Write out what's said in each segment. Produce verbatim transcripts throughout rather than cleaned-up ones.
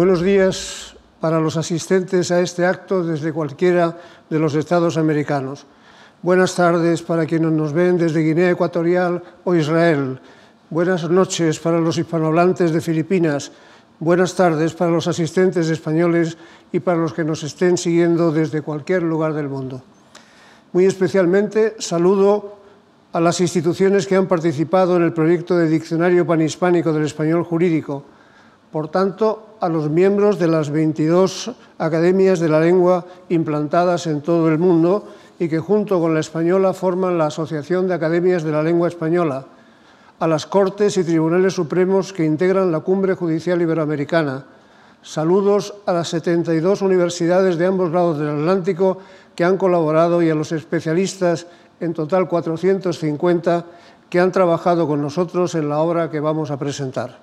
Buenos días para los asistentes a este acto desde cualquiera de los estados americanos. Buenas tardes para quienes nos ven desde Guinea Ecuatorial o Israel. Buenas noches para los hispanohablantes de Filipinas. Buenas tardes para los asistentes españoles y para los que nos estén siguiendo desde cualquier lugar del mundo. Muy especialmente saludo a las instituciones que han participado en el proyecto de Diccionario Panhispánico del Español Jurídico, por tanto, a los miembros de las veintidós academias de la lengua implantadas en todo el mundo y que junto con la española forman la Asociación de Academias de la Lengua Española, a las Cortes y Tribunales Supremos que integran la Cumbre Judicial Iberoamericana. Saludos a las setenta y dos universidades de ambos lados del Atlántico que han colaborado y a los especialistas, en total cuatrocientos cincuenta, que han trabajado con nosotros en la obra que vamos a presentar.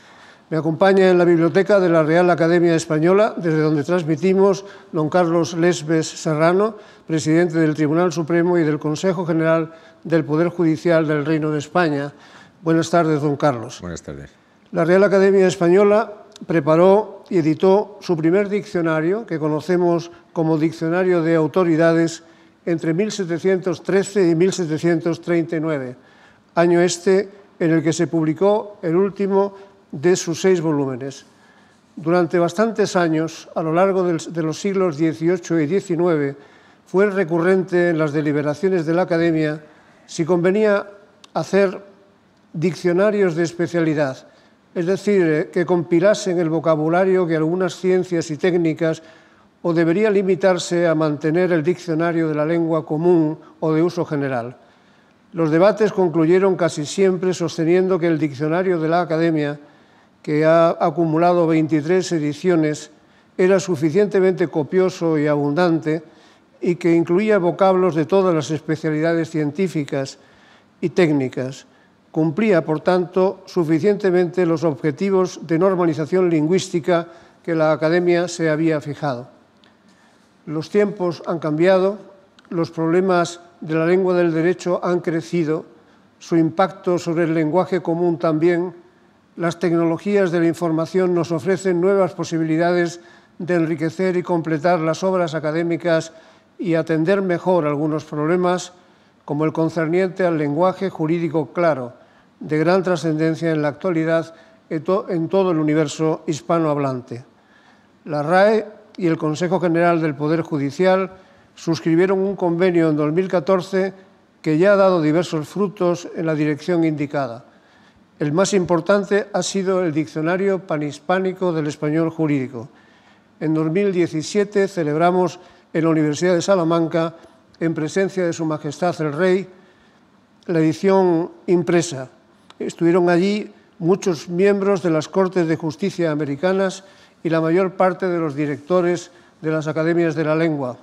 Me acompaña en la biblioteca de la Real Academia Española, desde donde transmitimos, don Carlos Lesbes Serrano, presidente del Tribunal Supremo y del Consejo General del Poder Judicial del Reino de España. Buenas tardes, don Carlos. Buenas tardes. La Real Academia Española preparó y editó su primer diccionario, que conocemos como Diccionario de Autoridades, entre mil setecientos trece y mil setecientos treinta y nueve, año este en el que se publicó el último de sus seis volúmenes. Durante bastantes años, a lo largo de los siglos dieciocho y diecinueve, fue recurrente en las deliberaciones de la Academia si convenía hacer diccionarios de especialidad, es decir, que compilasen el vocabulario que algunas ciencias y técnicas o debería limitarse a mantener el diccionario de la lengua común o de uso general. Los debates concluyeron casi siempre sosteniendo que el diccionario de la Academia, que ha acumulado veintitrés ediciones, era suficientemente copioso y abundante y que incluía vocablos de todas las especialidades científicas y técnicas. Cumplía, por tanto, suficientemente los objetivos de normalización lingüística que la Academia se había fijado. Los tiempos han cambiado, los problemas de la lengua del derecho han crecido, su impacto sobre el lenguaje común también. Las tecnologías de la información nos ofrecen nuevas posibilidades de enriquecer y completar las obras académicas y atender mejor algunos problemas, como el concerniente al lenguaje jurídico claro, de gran trascendencia en la actualidad en todo el universo hispanohablante. La R A E y el Consejo General del Poder Judicial suscribieron un convenio en dos mil catorce que ya ha dado diversos frutos en la dirección indicada. El más importante ha sido el Diccionario Panhispánico del Español Jurídico. En dos mil diecisiete celebramos en la Universidad de Salamanca, en presencia de Su Majestad el Rey, la edición impresa. Estuvieron allí muchos miembros de las Cortes de Justicia americanas y la mayor parte de los directores de las academias de la lengua.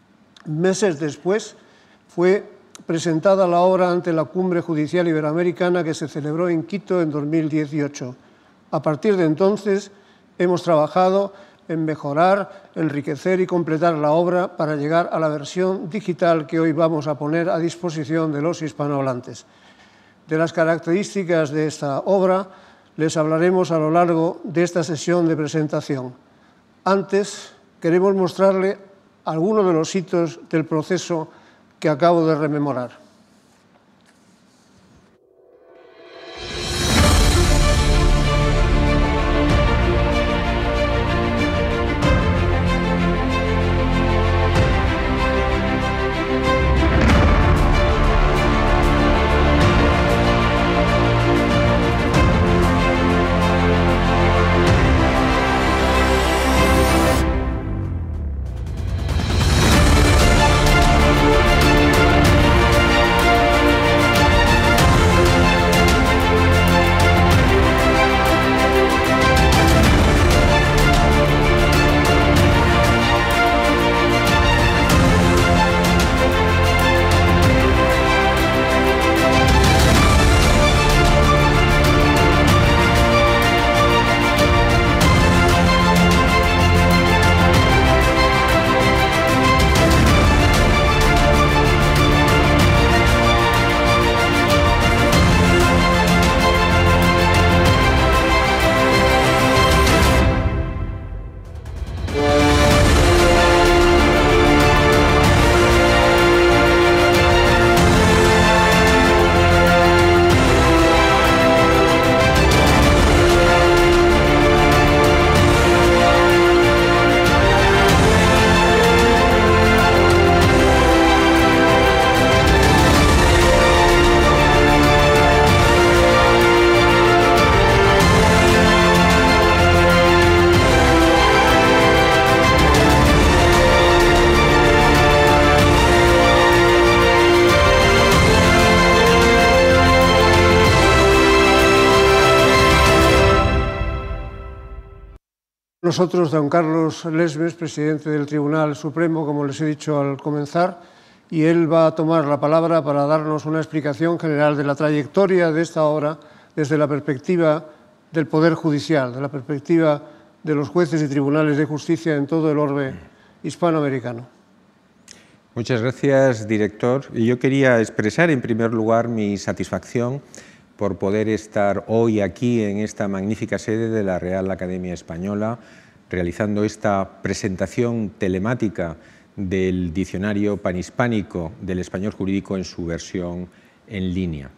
Meses después fue presentada la obra ante la Cumbre Judicial Iberoamericana que se celebró en Quito en dos mil dieciocho. A partir de entonces hemos trabajado en mejorar, enriquecer y completar la obra para llegar a la versión digital que hoy vamos a poner a disposición de los hispanohablantes. De las características de esta obra les hablaremos a lo largo de esta sesión de presentación. Antes, queremos mostrarle algunos de los hitos del proceso que acabo de rememorar. nosotros, don Carlos Lesmes, presidente del Tribunal Supremo, como les he dicho al comenzar, y él va a tomar la palabra para darnos una explicación general de la trayectoria de esta obra desde la perspectiva del Poder Judicial, de la perspectiva de los jueces y tribunales de justicia en todo el orbe hispanoamericano. Muchas gracias, director. Yo quería expresar en primer lugar mi satisfacción por poder estar hoy aquí en esta magnífica sede de la Real Academia Española, realizando esta presentación telemática del Diccionario Panhispánico del Español Jurídico en su versión en línea.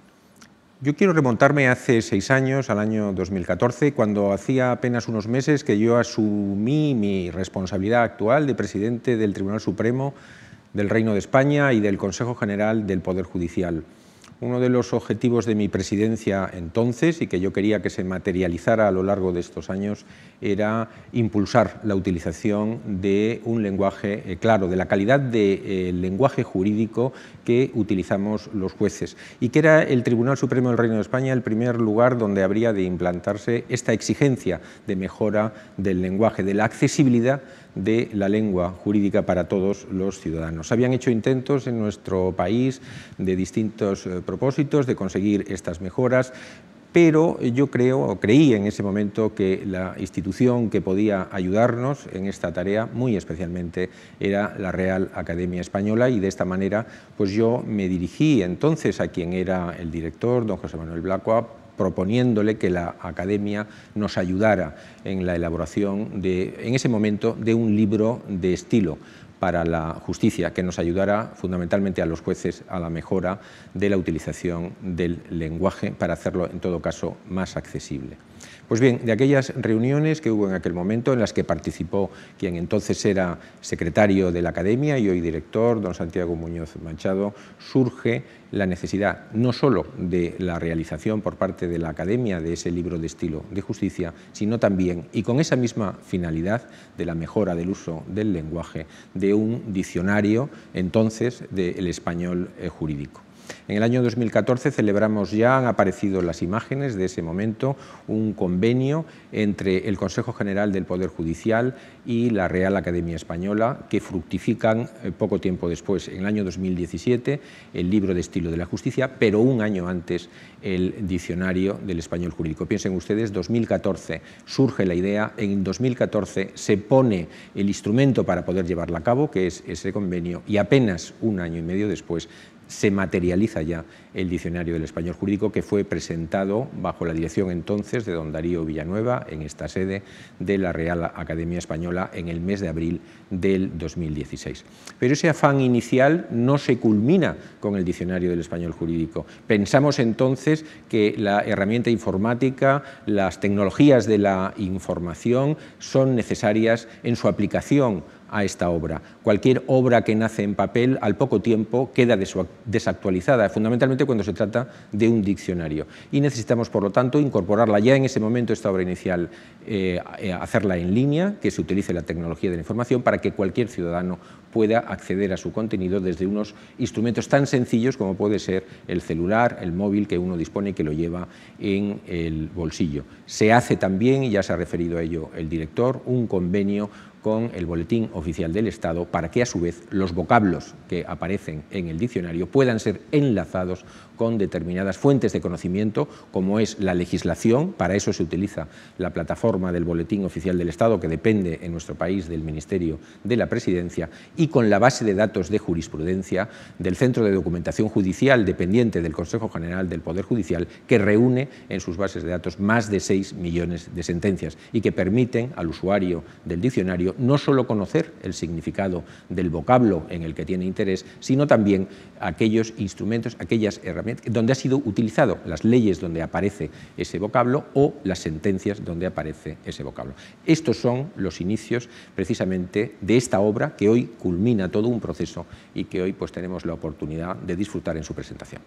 Yo quiero remontarme hace seis años, al año dos mil catorce, cuando hacía apenas unos meses que yo asumí mi responsabilidad actual de presidente del Tribunal Supremo del Reino de España y del Consejo General del Poder Judicial. Uno de los objetivos de mi presidencia entonces, y que yo quería que se materializara a lo largo de estos años, era impulsar la utilización de un lenguaje eh, claro, de la calidad del de, eh, lenguaje jurídico que utilizamos los jueces, y que era el Tribunal Supremo del Reino de España el primer lugar donde habría de implantarse esta exigencia de mejora del lenguaje, de la accesibilidad de la lengua jurídica para todos los ciudadanos. Habían hecho intentos en nuestro país de distintos eh, propósitos de conseguir estas mejoras, pero yo creo, o creí en ese momento, que la institución que podía ayudarnos en esta tarea, muy especialmente, era la Real Academia Española, y de esta manera pues yo me dirigí entonces a quien era el director, don José Manuel Blacua, proponiéndole que la Academia nos ayudara en la elaboración, de, en ese momento, de un libro de estilo para la justicia, que nos ayudara fundamentalmente a los jueces a la mejora de la utilización del lenguaje para hacerlo, en todo caso, más accesible. Pues bien, de aquellas reuniones que hubo en aquel momento, en las que participó quien entonces era secretario de la Academia y hoy director, don Santiago Muñoz Machado, surge la necesidad no solo de la realización por parte de la Academia de ese libro de estilo de justicia, sino también, y con esa misma finalidad de la mejora del uso del lenguaje, de un diccionario entonces del español eh, jurídico. En el año dos mil catorce celebramos, ya han aparecido las imágenes de ese momento, un convenio entre el Consejo General del Poder Judicial y la Real Academia Española, que fructifican eh, poco tiempo después, en el año dos mil diecisiete, el libro de estilo de la justicia, pero un año antes el diccionario del español jurídico. Piensen ustedes, dos mil catorce surge la idea, en dos mil catorce se pone el instrumento para poder llevarla a cabo, que es ese convenio, y apenas un año y medio después se materializa ya el diccionario del español jurídico, que fue presentado bajo la dirección entonces de don Darío Villanueva en esta sede de la Real Academia Española en el mes de abril del dos mil dieciséis. Pero ese afán inicial no se culmina con el diccionario del español jurídico. Pensamos entonces que la herramienta informática, las tecnologías de la información son necesarias en su aplicación a esta obra. Cualquier obra que nace en papel, al poco tiempo queda desactualizada, fundamentalmente cuando se trata de un diccionario. Y necesitamos, por lo tanto, incorporarla ya en ese momento, esta obra inicial, eh, hacerla en línea, que se utilice la tecnología de la información para que cualquier ciudadano pueda acceder a su contenido desde unos instrumentos tan sencillos como puede ser el celular, el móvil que uno dispone y que lo lleva en el bolsillo. Se hace también, y ya se ha referido a ello el director, un convenio con el Boletín Oficial del Estado para que, a su vez, los vocablos que aparecen en el diccionario puedan ser enlazados con determinadas fuentes de conocimiento, como es la legislación. Para eso se utiliza la plataforma del Boletín Oficial del Estado, que depende en nuestro país del Ministerio de la Presidencia, y con la base de datos de jurisprudencia del Centro de Documentación Judicial, dependiente del Consejo General del Poder Judicial, que reúne en sus bases de datos más de seis millones de sentencias y que permiten al usuario del diccionario no solo conocer el significado del vocablo en el que tiene interés, sino también aquellos instrumentos, aquellas herramientas donde ha sido utilizado, las leyes donde aparece ese vocablo o las sentencias donde aparece ese vocablo. Estos son los inicios precisamente de esta obra, que hoy culmina todo un proceso y que hoy pues tenemos la oportunidad de disfrutar en su presentación.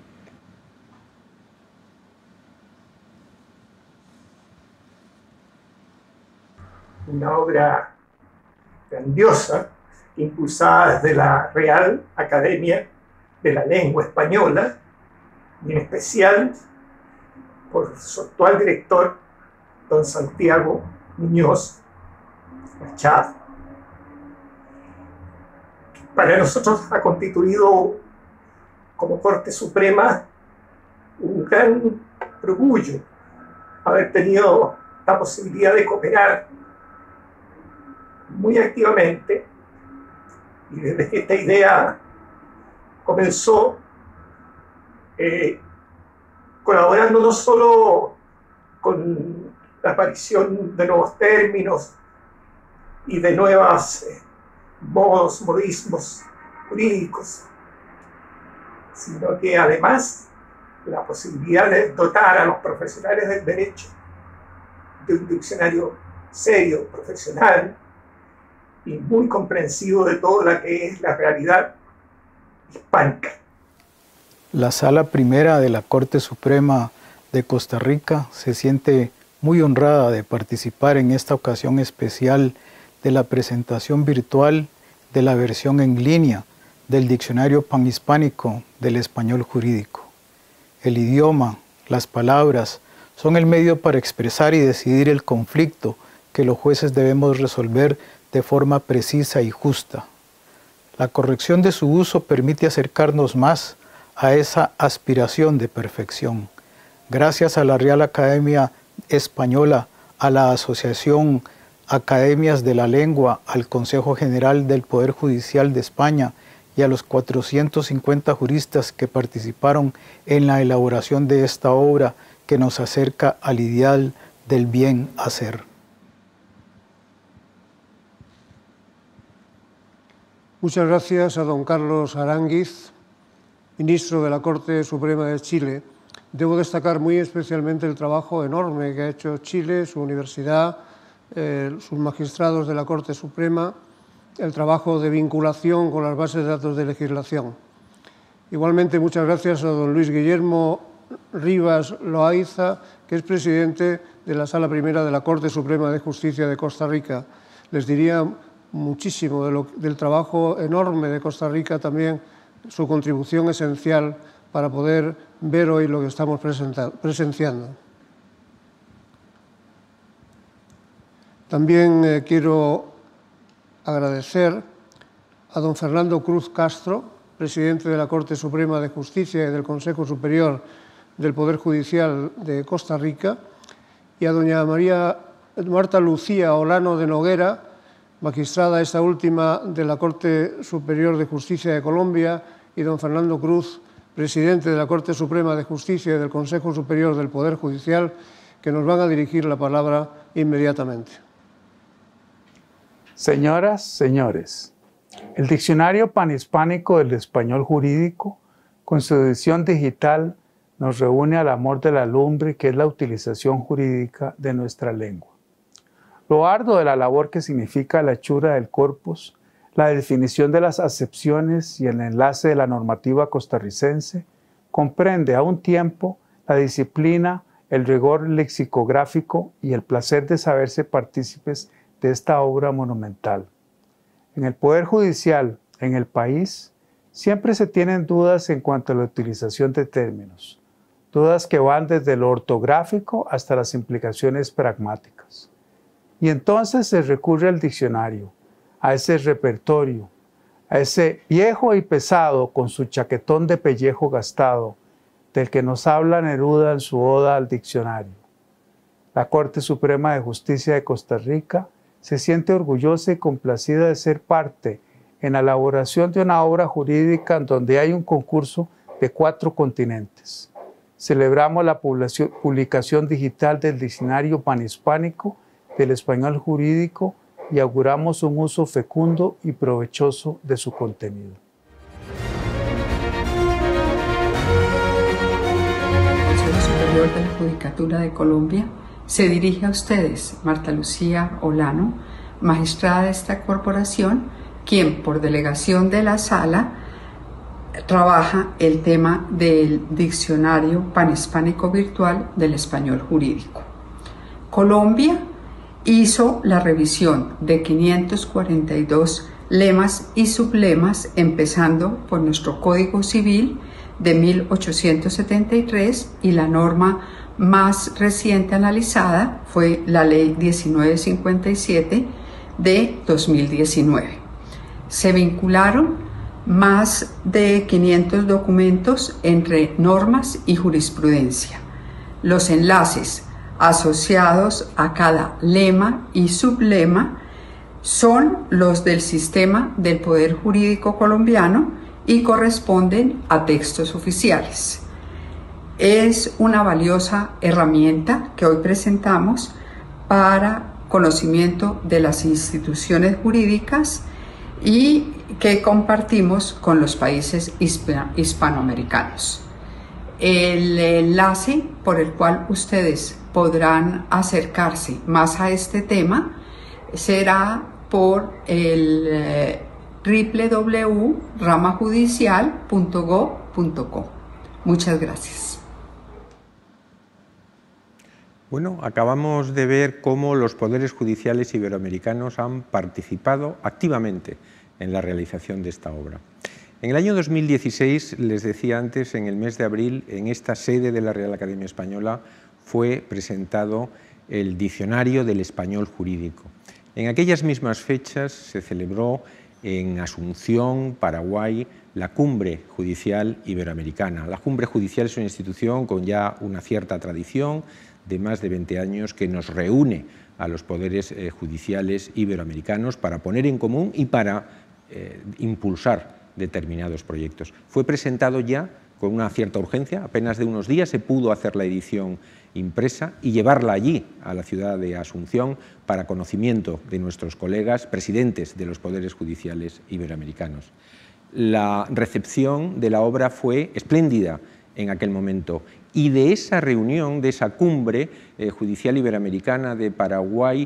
Una obra grandiosa, impulsada desde la Real Academia de la Lengua Española, y en especial por su actual director, don Santiago Muñoz, Machado. Para nosotros ha constituido como Corte Suprema un gran orgullo haber tenido la posibilidad de cooperar muy activamente, y desde que esta idea comenzó, eh, colaborando no solo con la aparición de nuevos términos y de nuevos eh, modos, modismos jurídicos, sino que además la posibilidad de dotar a los profesionales del derecho de un diccionario serio, profesional y muy comprensivo de toda la que es la realidad hispánica. La Sala Primera de la Corte Suprema de Costa Rica se siente muy honrada de participar en esta ocasión especial de la presentación virtual de la versión en línea del Diccionario Panhispánico del Español Jurídico. El idioma, las palabras, son el medio para expresar y decidir el conflicto que los jueces debemos resolver de forma precisa y justa. La corrección de su uso permite acercarnos más a esa aspiración de perfección. Gracias a la Real Academia Española, a la Asociación Academias de la Lengua, al Consejo General del Poder Judicial de España y a los cuatrocientos cincuenta juristas que participaron en la elaboración de esta obra que nos acerca al ideal del bien hacer. Muchas gracias a don Carlos Aránguiz, ministro de la Corte Suprema de Chile. Debo destacar muy especialmente el trabajo enorme que ha hecho Chile, su universidad, eh, sus magistrados de la Corte Suprema, el trabajo de vinculación con las bases de datos de legislación. Igualmente, muchas gracias a don Luis Guillermo Rivas Loaiza, que es presidente de la Sala Primera de la Corte Suprema de Justicia de Costa Rica. Les diría muchísimo de lo, del trabajo enorme de Costa Rica, también su contribución esencial para poder ver hoy lo que estamos presenciando. También eh, quiero agradecer a don Fernando Cruz Castro, presidente de la Corte Suprema de Justicia y del Consejo Superior del Poder Judicial de Costa Rica, y a doña María Marta Lucía Olano de Noguera, magistrada esta última de la Corte Superior de Justicia de Colombia, y don Fernando Cruz, presidente de la Corte Suprema de Justicia y del Consejo Superior del Poder Judicial, que nos van a dirigir la palabra inmediatamente. Señoras, señores, el Diccionario Panhispánico del Español Jurídico, con su edición digital, nos reúne al amor de la lumbre, que es la utilización jurídica de nuestra lengua. Lo arduo de la labor que significa la hechura del corpus, la definición de las acepciones y el enlace de la normativa costarricense, comprende a un tiempo la disciplina, el rigor lexicográfico y el placer de saberse partícipes de esta obra monumental. En el Poder Judicial, en el país, siempre se tienen dudas en cuanto a la utilización de términos, dudas que van desde lo ortográfico hasta las implicaciones pragmáticas. Y entonces se recurre al diccionario, a ese repertorio, a ese viejo y pesado con su chaquetón de pellejo gastado, del que nos habla Neruda en su oda al diccionario. La Corte Suprema de Justicia de Costa Rica se siente orgullosa y complacida de ser parte en la elaboración de una obra jurídica en donde hay un concurso de cuatro continentes. Celebramos la publicación digital del Diccionario Panhispánico del Español Jurídico y auguramos un uso fecundo y provechoso de su contenido. El Consejo Superior de la Judicatura de Colombia se dirige a ustedes, Marta Lucía Olano, magistrada de esta corporación, quien por delegación de la sala trabaja el tema del Diccionario Panhispánico Virtual del Español Jurídico. Colombia hizo la revisión de quinientos cuarenta y dos lemas y sublemas, empezando por nuestro Código Civil de mil ochocientos setenta y tres, y la norma más reciente analizada fue la Ley diecinueve cincuenta y siete de dos mil diecinueve. Se vincularon más de quinientos documentos entre normas y jurisprudencia. Los enlaces asociados a cada lema y sublema son los del sistema del Poder Jurídico colombiano y corresponden a textos oficiales. Es una valiosa herramienta que hoy presentamos para conocimiento de las instituciones jurídicas y que compartimos con los países hispanoamericanos. El enlace por el cual ustedes podrán acercarse más a este tema será por el eh, doble u doble u doble u punto rama judicial punto gob punto co. Muchas gracias. Bueno, acabamos de ver cómo los poderes judiciales iberoamericanos han participado activamente en la realización de esta obra. En el año dos mil dieciséis, les decía antes, en el mes de abril, en esta sede de la Real Academia Española, fue presentado el Diccionario del Español Jurídico. En aquellas mismas fechas se celebró en Asunción, Paraguay, la Cumbre Judicial Iberoamericana. La Cumbre Judicial es una institución con ya una cierta tradición de más de veinte años que nos reúne a los poderes eh, judiciales iberoamericanos para poner en común y para eh, impulsar determinados proyectos. Fue presentado ya con una cierta urgencia, apenas de unos días se pudo hacer la edición impresa y llevarla allí, a la ciudad de Asunción, para conocimiento de nuestros colegas presidentes de los poderes judiciales iberoamericanos. La recepción de la obra fue espléndida en aquel momento y de esa reunión, de esa cumbre eh, judicial iberoamericana de Paraguay,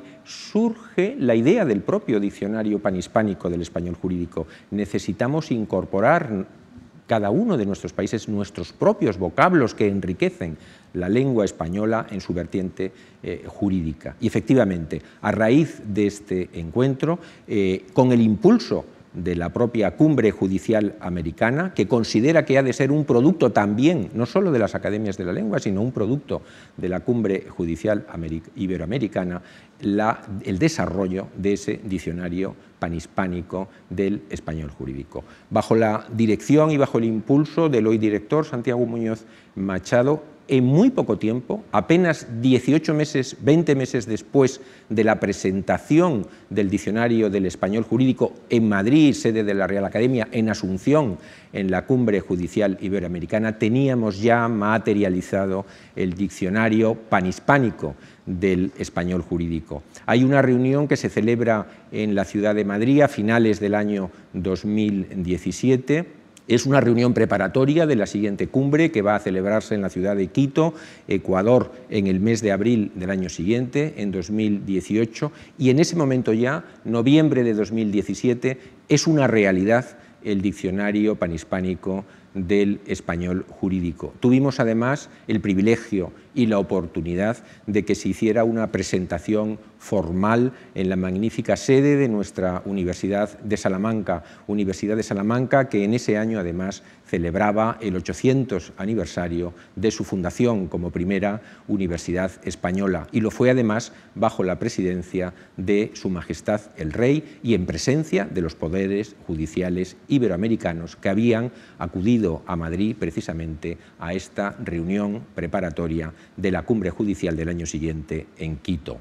surge la idea del propio diccionario panhispánico del español jurídico. Necesitamos incorporar cada uno de nuestros países nuestros propios vocablos que enriquecen la lengua española en su vertiente eh, jurídica. Y efectivamente, a raíz de este encuentro, eh, con el impulso de la propia Cumbre Judicial Americana, que considera que ha de ser un producto también, no solo de las academias de la lengua, sino un producto de la Cumbre Judicial Iberoamericana, la, el desarrollo de ese diccionario panhispánico del español jurídico. Bajo la dirección y bajo el impulso del hoy director Santiago Muñoz Machado, en muy poco tiempo, apenas dieciocho meses, veinte meses después de la presentación del Diccionario del Español Jurídico en Madrid, sede de la Real Academia, en Asunción, en la Cumbre Judicial Iberoamericana, teníamos ya materializado el Diccionario panhispánico del español jurídico. Hay una reunión que se celebra en la ciudad de Madrid a finales del año dos mil diecisiete. Es una reunión preparatoria de la siguiente cumbre que va a celebrarse en la ciudad de Quito, Ecuador, en el mes de abril del año siguiente, en dos mil dieciocho, y en ese momento ya, noviembre de dos mil diecisiete, es una realidad el diccionario panhispánico del español jurídico. Tuvimos además el privilegio y la oportunidad de que se hiciera una presentación formal en la magnífica sede de nuestra Universidad de Salamanca, Universidad de Salamanca que en ese año además celebraba el ochocientos aniversario de su fundación como primera universidad española, y lo fue además bajo la presidencia de Su Majestad el Rey y en presencia de los poderes judiciales iberoamericanos que habían acudido a Madrid precisamente a esta reunión preparatoria de la Cumbre Judicial del año siguiente en Quito.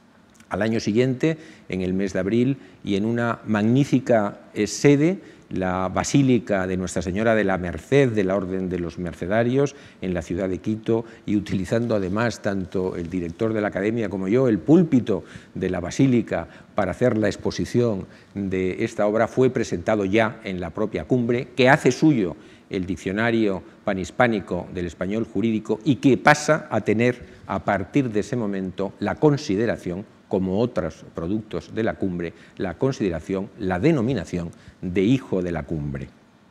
Al año siguiente, en el mes de abril, y en una magnífica eh, sede, la Basílica de Nuestra Señora de la Merced de la Orden de los Mercedarios, en la ciudad de Quito, y utilizando además tanto el director de la Academia como yo el púlpito de la Basílica para hacer la exposición de esta obra, fue presentado ya en la propia cumbre, que hace suyo el diccionario panhispánico del español jurídico y que pasa a tener a partir de ese momento la consideración, como otros productos de la cumbre, la consideración, la denominación de hijo de la cumbre.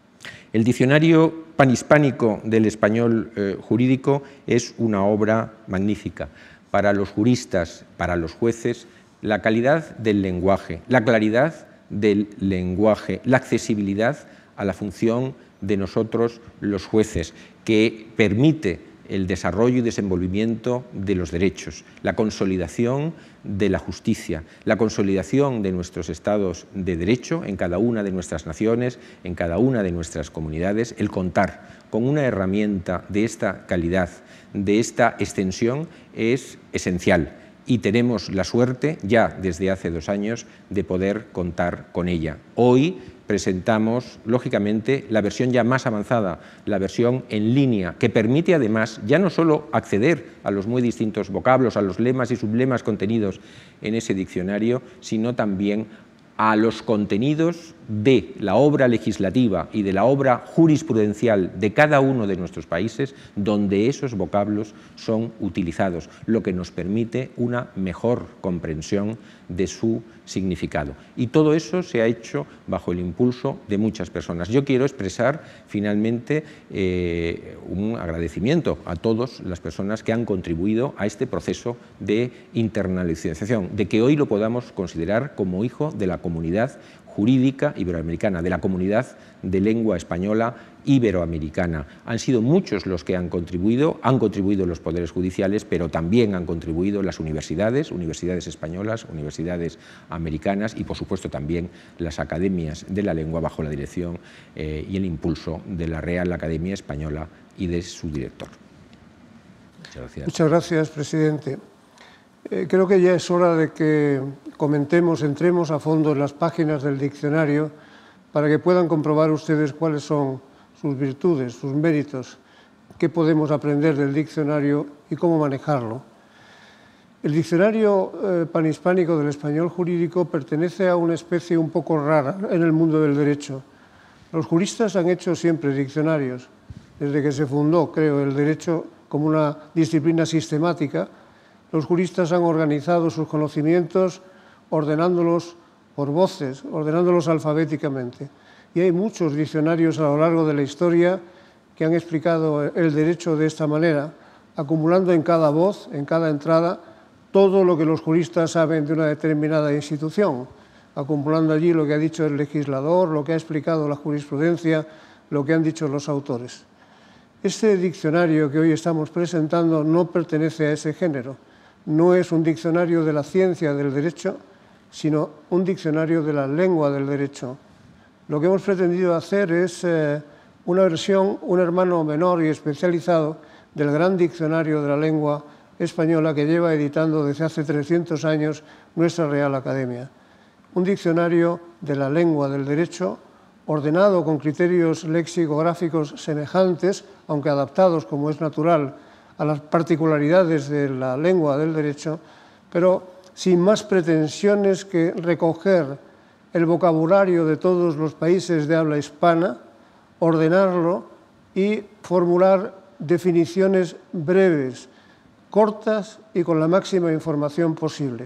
El diccionario panhispánico del español eh, jurídico es una obra magnífica para los juristas, para los jueces, la calidad del lenguaje, la claridad del lenguaje, la accesibilidad a la función de nosotros los jueces, que permite el desarrollo y desenvolvimiento de los derechos, la consolidación de la justicia, la consolidación de nuestros estados de derecho en cada una de nuestras naciones, en cada una de nuestras comunidades. El contar con una herramienta de esta calidad, de esta extensión, es esencial. Y tenemos la suerte, ya desde hace dos años, de poder contar con ella. Hoy presentamos, lógicamente, la versión ya más avanzada, la versión en línea, que permite además ya no solo acceder a los muy distintos vocablos, a los lemas y sublemas contenidos en ese diccionario, sino también a los contenidos de la obra legislativa y de la obra jurisprudencial de cada uno de nuestros países, donde esos vocablos son utilizados, lo que nos permite una mejor comprensión de su significado. Y todo eso se ha hecho bajo el impulso de muchas personas. Yo quiero expresar finalmente eh, un agradecimiento a todas las personas que han contribuido a este proceso de internacionalización, de que hoy lo podamos considerar como hijo de la comunidad jurídica iberoamericana, de la comunidad de lengua española iberoamericana. Han sido muchos los que han contribuido, han contribuido los poderes judiciales, pero también han contribuido las universidades, universidades españolas, universidades americanas y, por supuesto, también las academias de la lengua bajo la dirección eh, y el impulso de la Real Academia Española y de su director. Muchas gracias. Muchas gracias, presidente. Eh, creo que ya es hora de que comentemos, entremos a fondo en las páginas del diccionario para que puedan comprobar ustedes cuáles son sus virtudes, sus méritos, qué podemos aprender del diccionario y cómo manejarlo. El diccionario eh, panhispánico del español jurídico pertenece a una especie un poco rara en el mundo del derecho. Los juristas han hecho siempre diccionarios, desde que se fundó, creo, el derecho como una disciplina sistemática. Los juristas han organizado sus conocimientos ordenándolos por voces, ordenándolos alfabéticamente. Y hay muchos diccionarios a lo largo de la historia que han explicado el derecho de esta manera, acumulando en cada voz, en cada entrada, todo lo que los juristas saben de una determinada institución, acumulando allí lo que ha dicho el legislador, lo que ha explicado la jurisprudencia, lo que han dicho los autores. Este diccionario que hoy estamos presentando no pertenece a ese género. No es un diccionario de la ciencia del derecho, sino un diccionario de la lengua del derecho. Lo que hemos pretendido hacer es eh, una versión, un hermano menor y especializado del gran diccionario de la lengua española que lleva editando desde hace trescientos años nuestra Real Academia. Un diccionario de la lengua del derecho ordenado con criterios lexicográficos semejantes, aunque adaptados, como es natural, a las particularidades de la lengua del derecho, pero sin más pretensiones que recoger el vocabulario de todos los países de habla hispana, ordenarlo y formular definiciones breves, cortas y con la máxima información posible.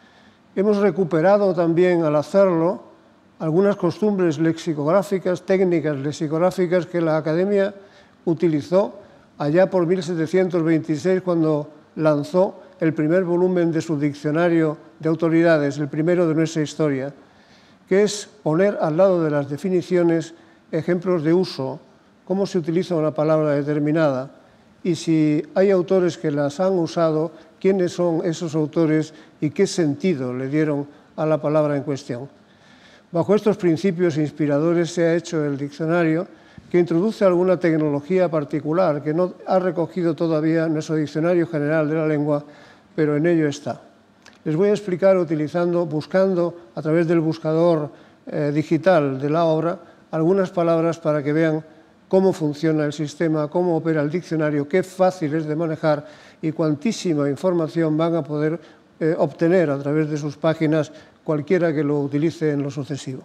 Hemos recuperado también, al hacerlo, algunas costumbres lexicográficas, técnicas lexicográficas que la Academia utilizó allá por mil setecientos veintiséis, cuando lanzó el primer volumen de su diccionario de autoridades, el primero de nuestra historia, que es poner al lado de las definiciones ejemplos de uso, cómo se utiliza una palabra determinada, y si hay autores que las han usado, quiénes son esos autores y qué sentido le dieron a la palabra en cuestión. Bajo estos principios inspiradores se ha hecho el diccionario, que introduce alguna tecnología particular que no ha recogido todavía nuestro Diccionario General de la Lengua, pero en ello está. Les voy a explicar utilizando, buscando a través del buscador eh, digital de la obra algunas palabras para que vean cómo funciona el sistema, cómo opera el diccionario, qué fácil es de manejar y cuantísima información van a poder eh, obtener a través de sus páginas cualquiera que lo utilice en lo sucesivo.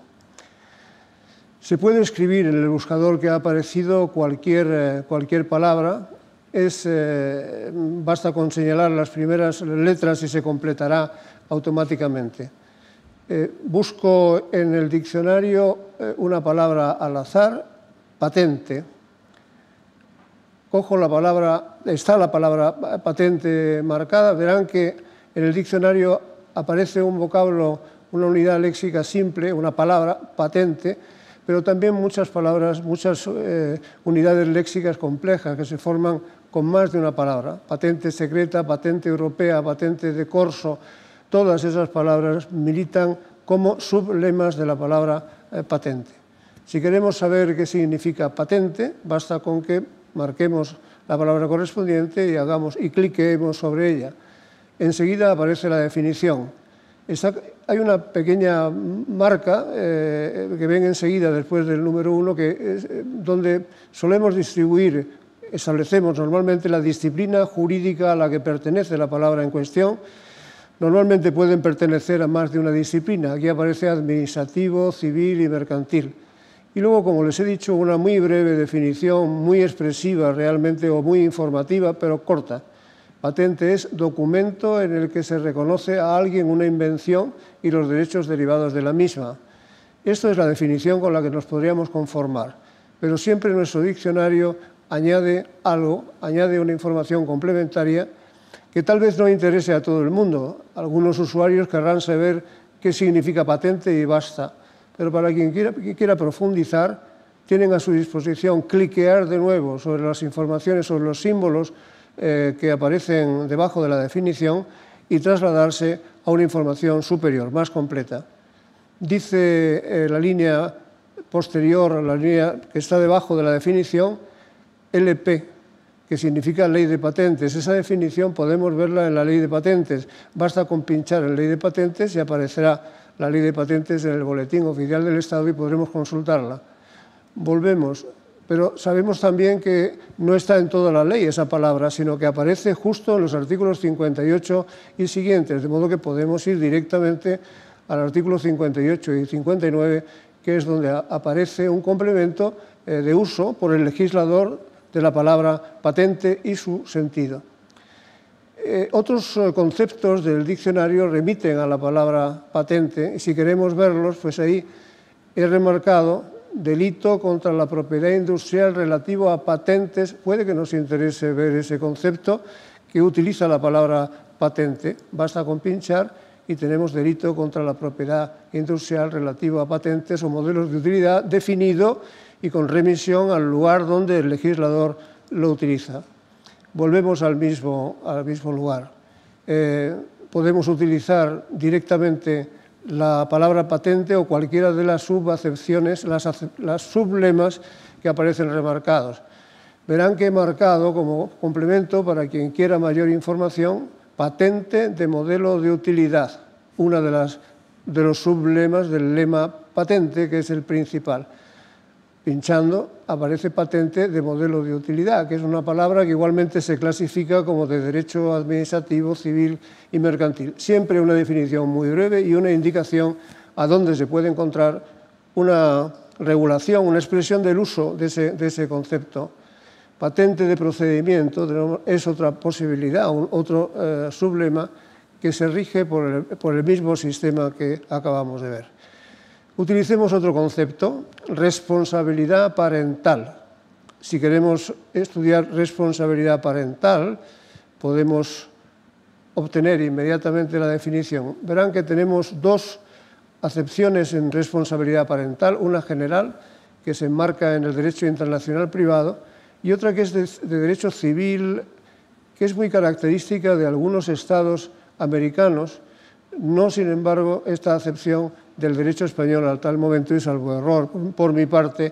Se puede escribir en el buscador que ha aparecido cualquier, eh, cualquier palabra, es, eh, basta con señalar las primeras letras y se completará automáticamente. Eh, busco en el diccionario eh, una palabra al azar, patente. Cojo la palabra, está la palabra patente marcada, verán que en el diccionario aparece un vocablo, una unidad léxica simple, una palabra, patente, pero también muchas palabras, muchas eh, unidades léxicas complejas que se forman con más de una palabra. Patente secreta, patente europea, patente de corso, todas esas palabras militan como sublemas de la palabra eh, patente. Si queremos saber qué significa patente, basta con que marquemos la palabra correspondiente y, hagamos, y cliqueemos sobre ella. Enseguida aparece la definición. Está, hay una pequeña marca eh, que ven enseguida después del número uno, que es, eh, donde solemos distribuir, establecemos normalmente la disciplina jurídica a la que pertenece la palabra en cuestión. Normalmente pueden pertenecer a más de una disciplina. Aquí aparece administrativo, civil y mercantil. Y luego, como les he dicho, una muy breve definición, muy expresiva realmente o muy informativa, pero corta. Patente es documento en el que se reconoce a alguien una invención y los derechos derivados de la misma. Esto es la definición con la que nos podríamos conformar, pero siempre nuestro diccionario añade algo, añade una información complementaria que tal vez no interese a todo el mundo. Algunos usuarios querrán saber qué significa patente y basta, pero para quien quiera, quien quiera profundizar, tienen a su disposición cliquear de nuevo sobre las informaciones, sobre los símbolos Eh, que aparecen debajo de la definición y trasladarse a una información superior, más completa. Dice eh, la línea posterior, la línea que está debajo de la definición, L P, que significa Ley de Patentes. Esa definición podemos verla en la Ley de Patentes. Basta con pinchar en Ley de Patentes y aparecerá la Ley de Patentes en el Boletín Oficial del Estado y podremos consultarla. Volvemos. Pero sabemos también que no está en toda la ley esa palabra, sino que aparece justo en los artículos cincuenta y ocho y siguientes, de modo que podemos ir directamente al artículo cincuenta y ocho y cincuenta y nueve, que es donde aparece un complemento eh, de uso por el legislador de la palabra patente y su sentido. Eh, otros eh, conceptos del diccionario remiten a la palabra patente, y si queremos verlos, pues ahí he remarcado delito contra la propiedad industrial relativo a patentes. Puede que nos interese ver ese concepto que utiliza la palabra patente. Basta con pinchar y tenemos delito contra la propiedad industrial relativo a patentes o modelos de utilidad definido y con remisión al lugar donde el legislador lo utiliza. Volvemos al mismo, al mismo lugar. Eh, podemos utilizar directamente la palabra patente o cualquiera de las subacepciones, las, las sublemas que aparecen remarcados. Verán que he marcado como complemento, para quien quiera mayor información, patente de modelo de utilidad, una de, las, de los sublemas del lema patente, que es el principal. Pinchando aparece patente de modelo de utilidad, que es una palabra que igualmente se clasifica como de derecho administrativo, civil y mercantil. Siempre una definición muy breve y una indicación a dónde se puede encontrar una regulación, una expresión del uso de ese, de ese concepto. Patente de procedimiento es otra posibilidad, un, otro eh, sublema que se rige por el, por el mismo sistema que acabamos de ver. Utilicemos otro concepto, responsabilidad parental. Si queremos estudiar responsabilidad parental, podemos obtener inmediatamente la definición. Verán que tenemos dos acepciones en responsabilidad parental, una general, que se enmarca en el derecho internacional privado, y otra que es de, de derecho civil, que es muy característica de algunos estados americanos, no, sin embargo, esta acepción del derecho español al tal momento, y salvo error por mi parte,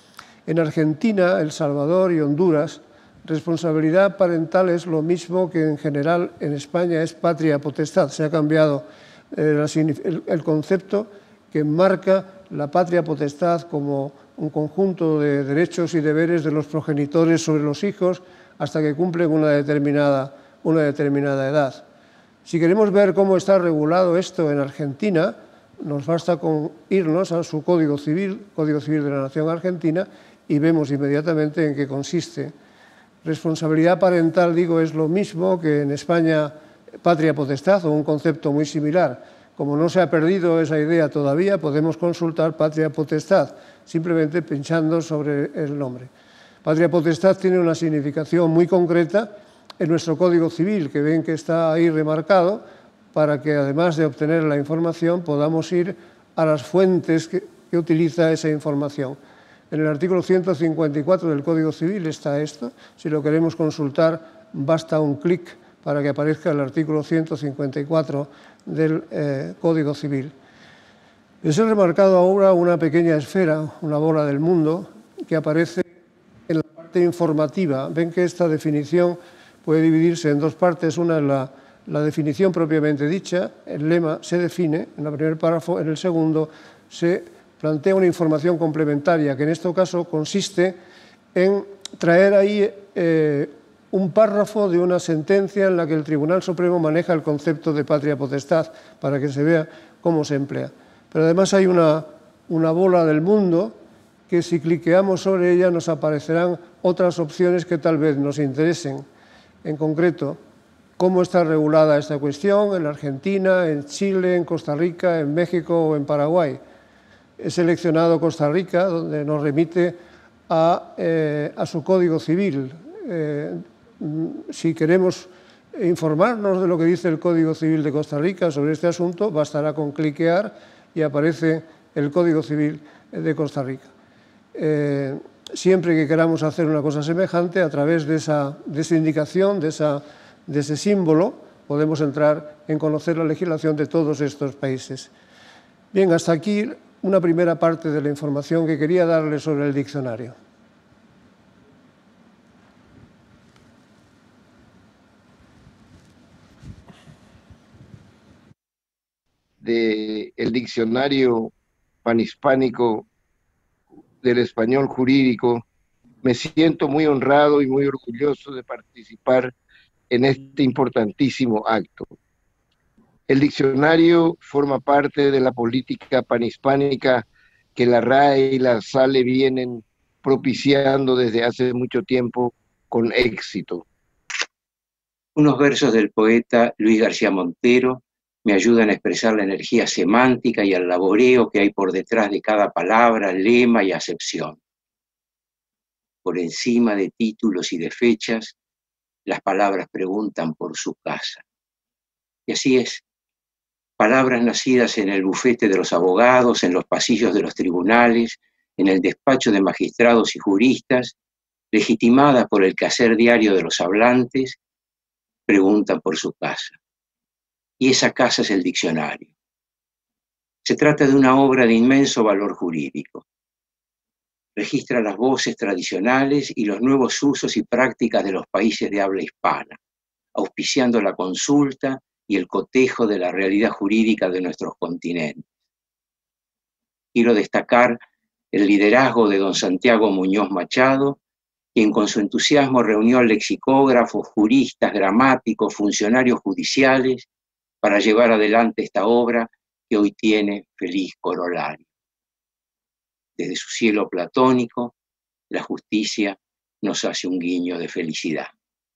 en Argentina, El Salvador y Honduras, responsabilidad parental es lo mismo que en general en España es patria potestad. Se ha cambiado eh, el, el concepto que marca la patria potestad como un conjunto de derechos y deberes de los progenitores sobre los hijos hasta que cumplen una determinada, una determinada edad. Si queremos ver cómo está regulado esto en Argentina, nos basta con irnos a su Código Civil, Código Civil de la Nación Argentina, y vemos inmediatamente en qué consiste. Responsabilidad parental, digo, es lo mismo que en España patria potestad, o un concepto muy similar. Como no se ha perdido esa idea todavía, podemos consultar patria potestad, simplemente pinchando sobre el nombre. Patria potestad tiene una significación muy concreta en nuestro Código Civil, que ven que está ahí remarcado, para que además de obtener la información podamos ir a las fuentes que, que utiliza esa información. En el artículo ciento cincuenta y cuatro del Código Civil está esto. Si lo queremos consultar, basta un clic para que aparezca el artículo ciento cincuenta y cuatro del eh, Código Civil. Les he remarcado ahora una pequeña esfera, una bola del mundo, que aparece en la parte informativa. Ven que esta definición puede dividirse en dos partes. Una es la, la definición propiamente dicha, el lema se define en el primer párrafo, en el segundo se plantea una información complementaria, que en este caso consiste en traer ahí eh, un párrafo de una sentencia en la que el Tribunal Supremo maneja el concepto de patria potestad, para que se vea cómo se emplea. Pero además hay una, una bola del mundo que si cliqueamos sobre ella nos aparecerán otras opciones que tal vez nos interesen. En concreto, cómo está regulada esta cuestión en Argentina, en Chile, en Costa Rica, en México o en Paraguay. He seleccionado Costa Rica, donde nos remite a, eh, a su Código Civil. Eh, si queremos informarnos de lo que dice el Código Civil de Costa Rica sobre este asunto, bastará con cliquear y aparece el Código Civil de Costa Rica. Eh, siempre que queramos hacer una cosa semejante, a través de esa, de esa indicación, de, esa, de ese símbolo, podemos entrar en conocer la legislación de todos estos países. Bien, hasta aquí una primera parte de la información que quería darles sobre el diccionario. Del diccionario panhispánico del español jurídico, me siento muy honrado y muy orgulloso de participar en este importantísimo acto. El diccionario forma parte de la política panhispánica que la R A E y la SALE vienen propiciando desde hace mucho tiempo con éxito. Unos versos del poeta Luis García Montero me ayudan a expresar la energía semántica y el laboreo que hay por detrás de cada palabra, lema y acepción. Por encima de títulos y de fechas, las palabras preguntan por su casa. Y así es. Palabras nacidas en el bufete de los abogados, en los pasillos de los tribunales, en el despacho de magistrados y juristas, legitimadas por el quehacer diario de los hablantes, preguntan por su casa. Y esa casa es el diccionario. Se trata de una obra de inmenso valor jurídico. Registra las voces tradicionales y los nuevos usos y prácticas de los países de habla hispana, auspiciando la consulta y el cotejo de la realidad jurídica de nuestros continentes. Quiero destacar el liderazgo de don Santiago Muñoz Machado, quien con su entusiasmo reunió lexicógrafos, juristas, gramáticos, funcionarios judiciales, para llevar adelante esta obra que hoy tiene feliz corolario. Desde su cielo platónico, la justicia nos hace un guiño de felicidad.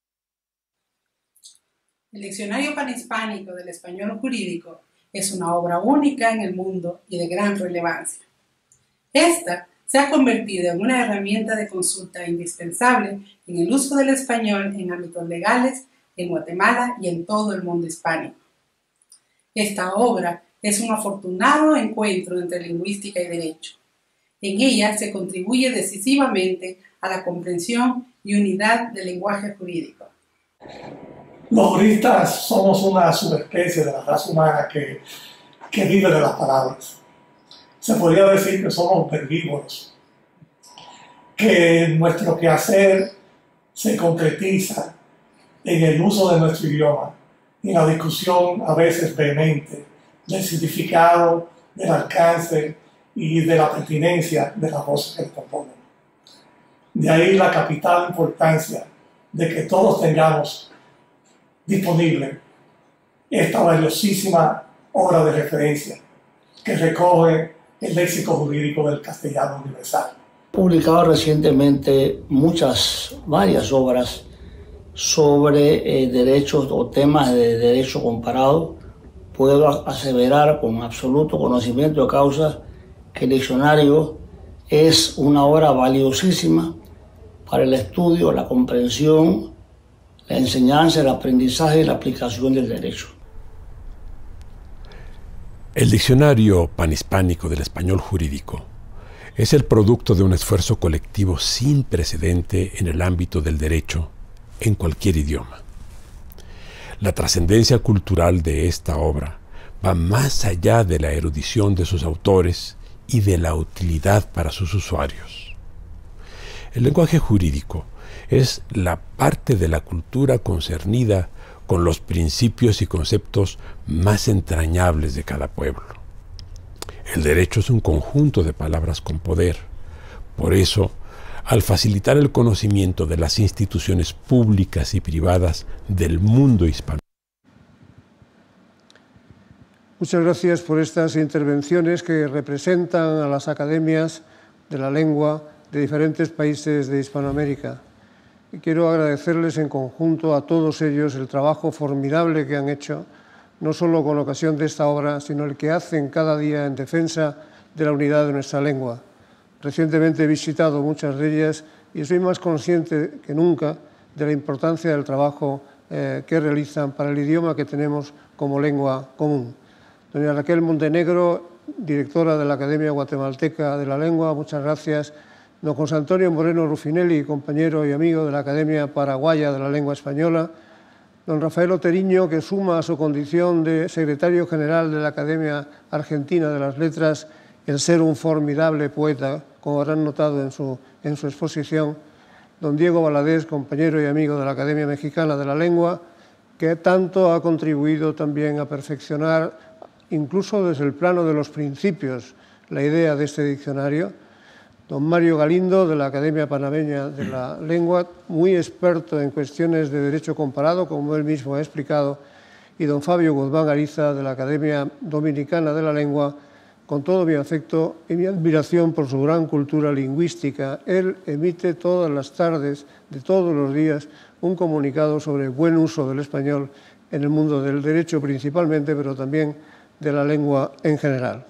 El Diccionario Panhispánico del Español Jurídico es una obra única en el mundo y de gran relevancia. Esta se ha convertido en una herramienta de consulta indispensable en el uso del español en ámbitos legales en Guatemala y en todo el mundo hispánico. Esta obra es un afortunado encuentro entre lingüística y derecho. En ella se contribuye decisivamente a la comprensión y unidad del lenguaje jurídico. Los juristas somos una subespecie de la raza humana que, que vive de las palabras. Se podría decir que somos herbívoros, que nuestro quehacer se concretiza en el uso de nuestro idioma, en la discusión a veces vehemente del significado, del alcance y de la pertinencia de las voces que lo componen. De ahí la capital importancia de que todos tengamos disponible esta valiosísima obra de referencia que recoge el léxico jurídico del castellano universal. He publicado recientemente muchas, varias obras sobre eh, derechos o temas de derecho comparado. Puedo aseverar con absoluto conocimiento de causa que el diccionario es una obra valiosísima para el estudio, la comprensión, la enseñanza, el aprendizaje y la aplicación del derecho. El Diccionario Panhispánico del Español Jurídico es el producto de un esfuerzo colectivo sin precedente en el ámbito del derecho en cualquier idioma. La trascendencia cultural de esta obra va más allá de la erudición de sus autores y de la utilidad para sus usuarios. El lenguaje jurídico es la parte de la cultura concernida con los principios y conceptos más entrañables de cada pueblo. El derecho es un conjunto de palabras con poder. Por eso, al facilitar el conocimiento de las instituciones públicas y privadas del mundo hispano. Muchas gracias por estas intervenciones que representan a las academias de la lengua de diferentes países de Hispanoamérica. Y quiero agradecerles en conjunto a todos ellos el trabajo formidable que han hecho, no solo con ocasión de esta obra, sino el que hacen cada día en defensa de la unidad de nuestra lengua. Recientemente he visitado muchas de ellas y soy más consciente que nunca de la importancia del trabajo eh, que realizan para el idioma que tenemos como lengua común. Doña Raquel Montenegro, directora de la Academia Guatemalteca de la Lengua, muchas gracias. Don José Antonio Moreno Rufinelli, compañero y amigo de la Academia Paraguaya de la Lengua Española. Don Rafael Oteriño, que suma a su condición de secretario general de la Academia Argentina de las Letras el ser un formidable poeta, como habrán notado en su, en su exposición. Don Diego Valadez, compañero y amigo de la Academia Mexicana de la Lengua, que tanto ha contribuido también a perfeccionar, incluso desde el plano de los principios, la idea de este diccionario. Don Mario Galindo, de la Academia Panameña de la Lengua, muy experto en cuestiones de derecho comparado, como él mismo ha explicado, y don Fabio Guzmán Ariza, de la Academia Dominicana de la Lengua, con todo mi afecto y mi admiración por su gran cultura lingüística. Él emite todas las tardes, de todos los días, un comunicado sobre el buen uso del español en el mundo del derecho principalmente, pero también de la lengua en general.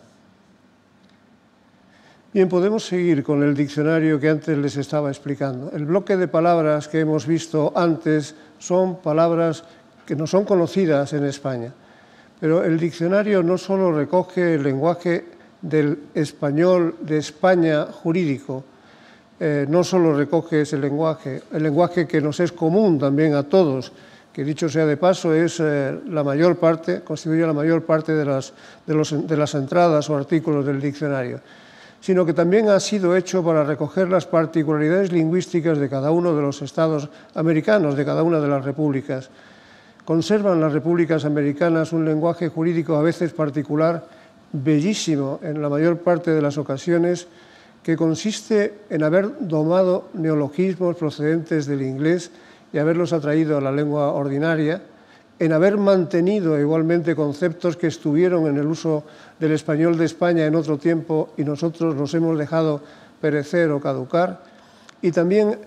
Bien, podemos seguir con el diccionario que antes les estaba explicando. El bloque de palabras que hemos visto antes son palabras que no son conocidas en España, pero el diccionario no solo recoge el lenguaje del español de España jurídico, eh, no solo recoge ese lenguaje, el lenguaje que nos es común también a todos, que dicho sea de paso es eh, la mayor parte, constituye la mayor parte de las, de, los, de las entradas o artículos del diccionario, sino que también ha sido hecho para recoger las particularidades lingüísticas de cada uno de los estados americanos, de cada una de las repúblicas. Conservan las repúblicas americanas un lenguaje jurídico a veces particular, bellísimo en la mayor parte de las ocasiones, que consiste en haber domado neologismos procedentes del inglés y haberlos atraído a la lengua ordinaria, en haber mantenido igualmente conceptos que estuvieron en el uso del español de España en otro tiempo y nosotros los hemos dejado perecer o caducar, y también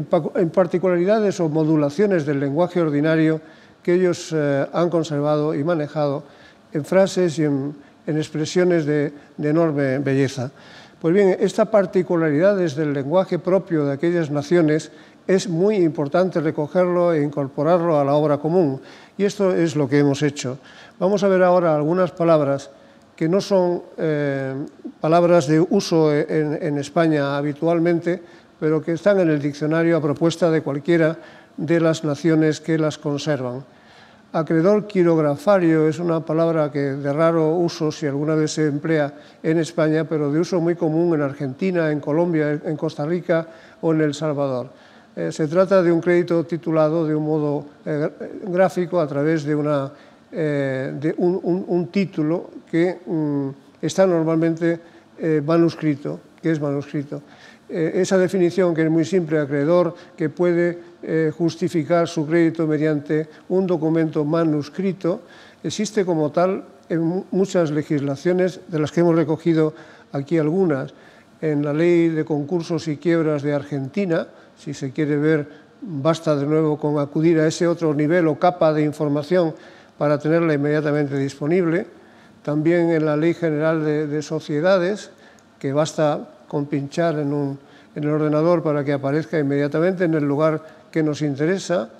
en particularidades o modulaciones del lenguaje ordinario que ellos eh, han conservado y manejado en frases y en, en expresiones de, de enorme belleza. Pues bien, esta particularidad del lenguaje propio de aquellas naciones es muy importante recogerlo e incorporarlo a la obra común, y esto es lo que hemos hecho. Vamos a ver ahora algunas palabras que no son eh, palabras de uso en, en España habitualmente, pero que están en el diccionario a propuesta de cualquiera de las naciones que las conservan. Acreedor quirografario es una palabra que de raro uso, si alguna vez se emplea en España, pero de uso muy común en Argentina, en Colombia, en Costa Rica o en El Salvador. Eh, se trata de un crédito titulado de un modo eh, gráfico a través de, una, eh, de un, un, un título que mm, está normalmente eh, manuscrito, que es manuscrito. Eh, esa definición, que es muy simple, acreedor que puede eh, justificar su crédito mediante un documento manuscrito, existe como tal en muchas legislaciones, de las que hemos recogido aquí algunas. En la Ley de Concursos y Quiebras de Argentina, si se quiere ver, basta de nuevo con acudir a ese otro nivel o capa de información para tenerla inmediatamente disponible. También en la Ley General de, de Sociedades, que basta con pinchar en, un, en el ordenador para que aparezca inmediatamente en el lugar que nos interesa,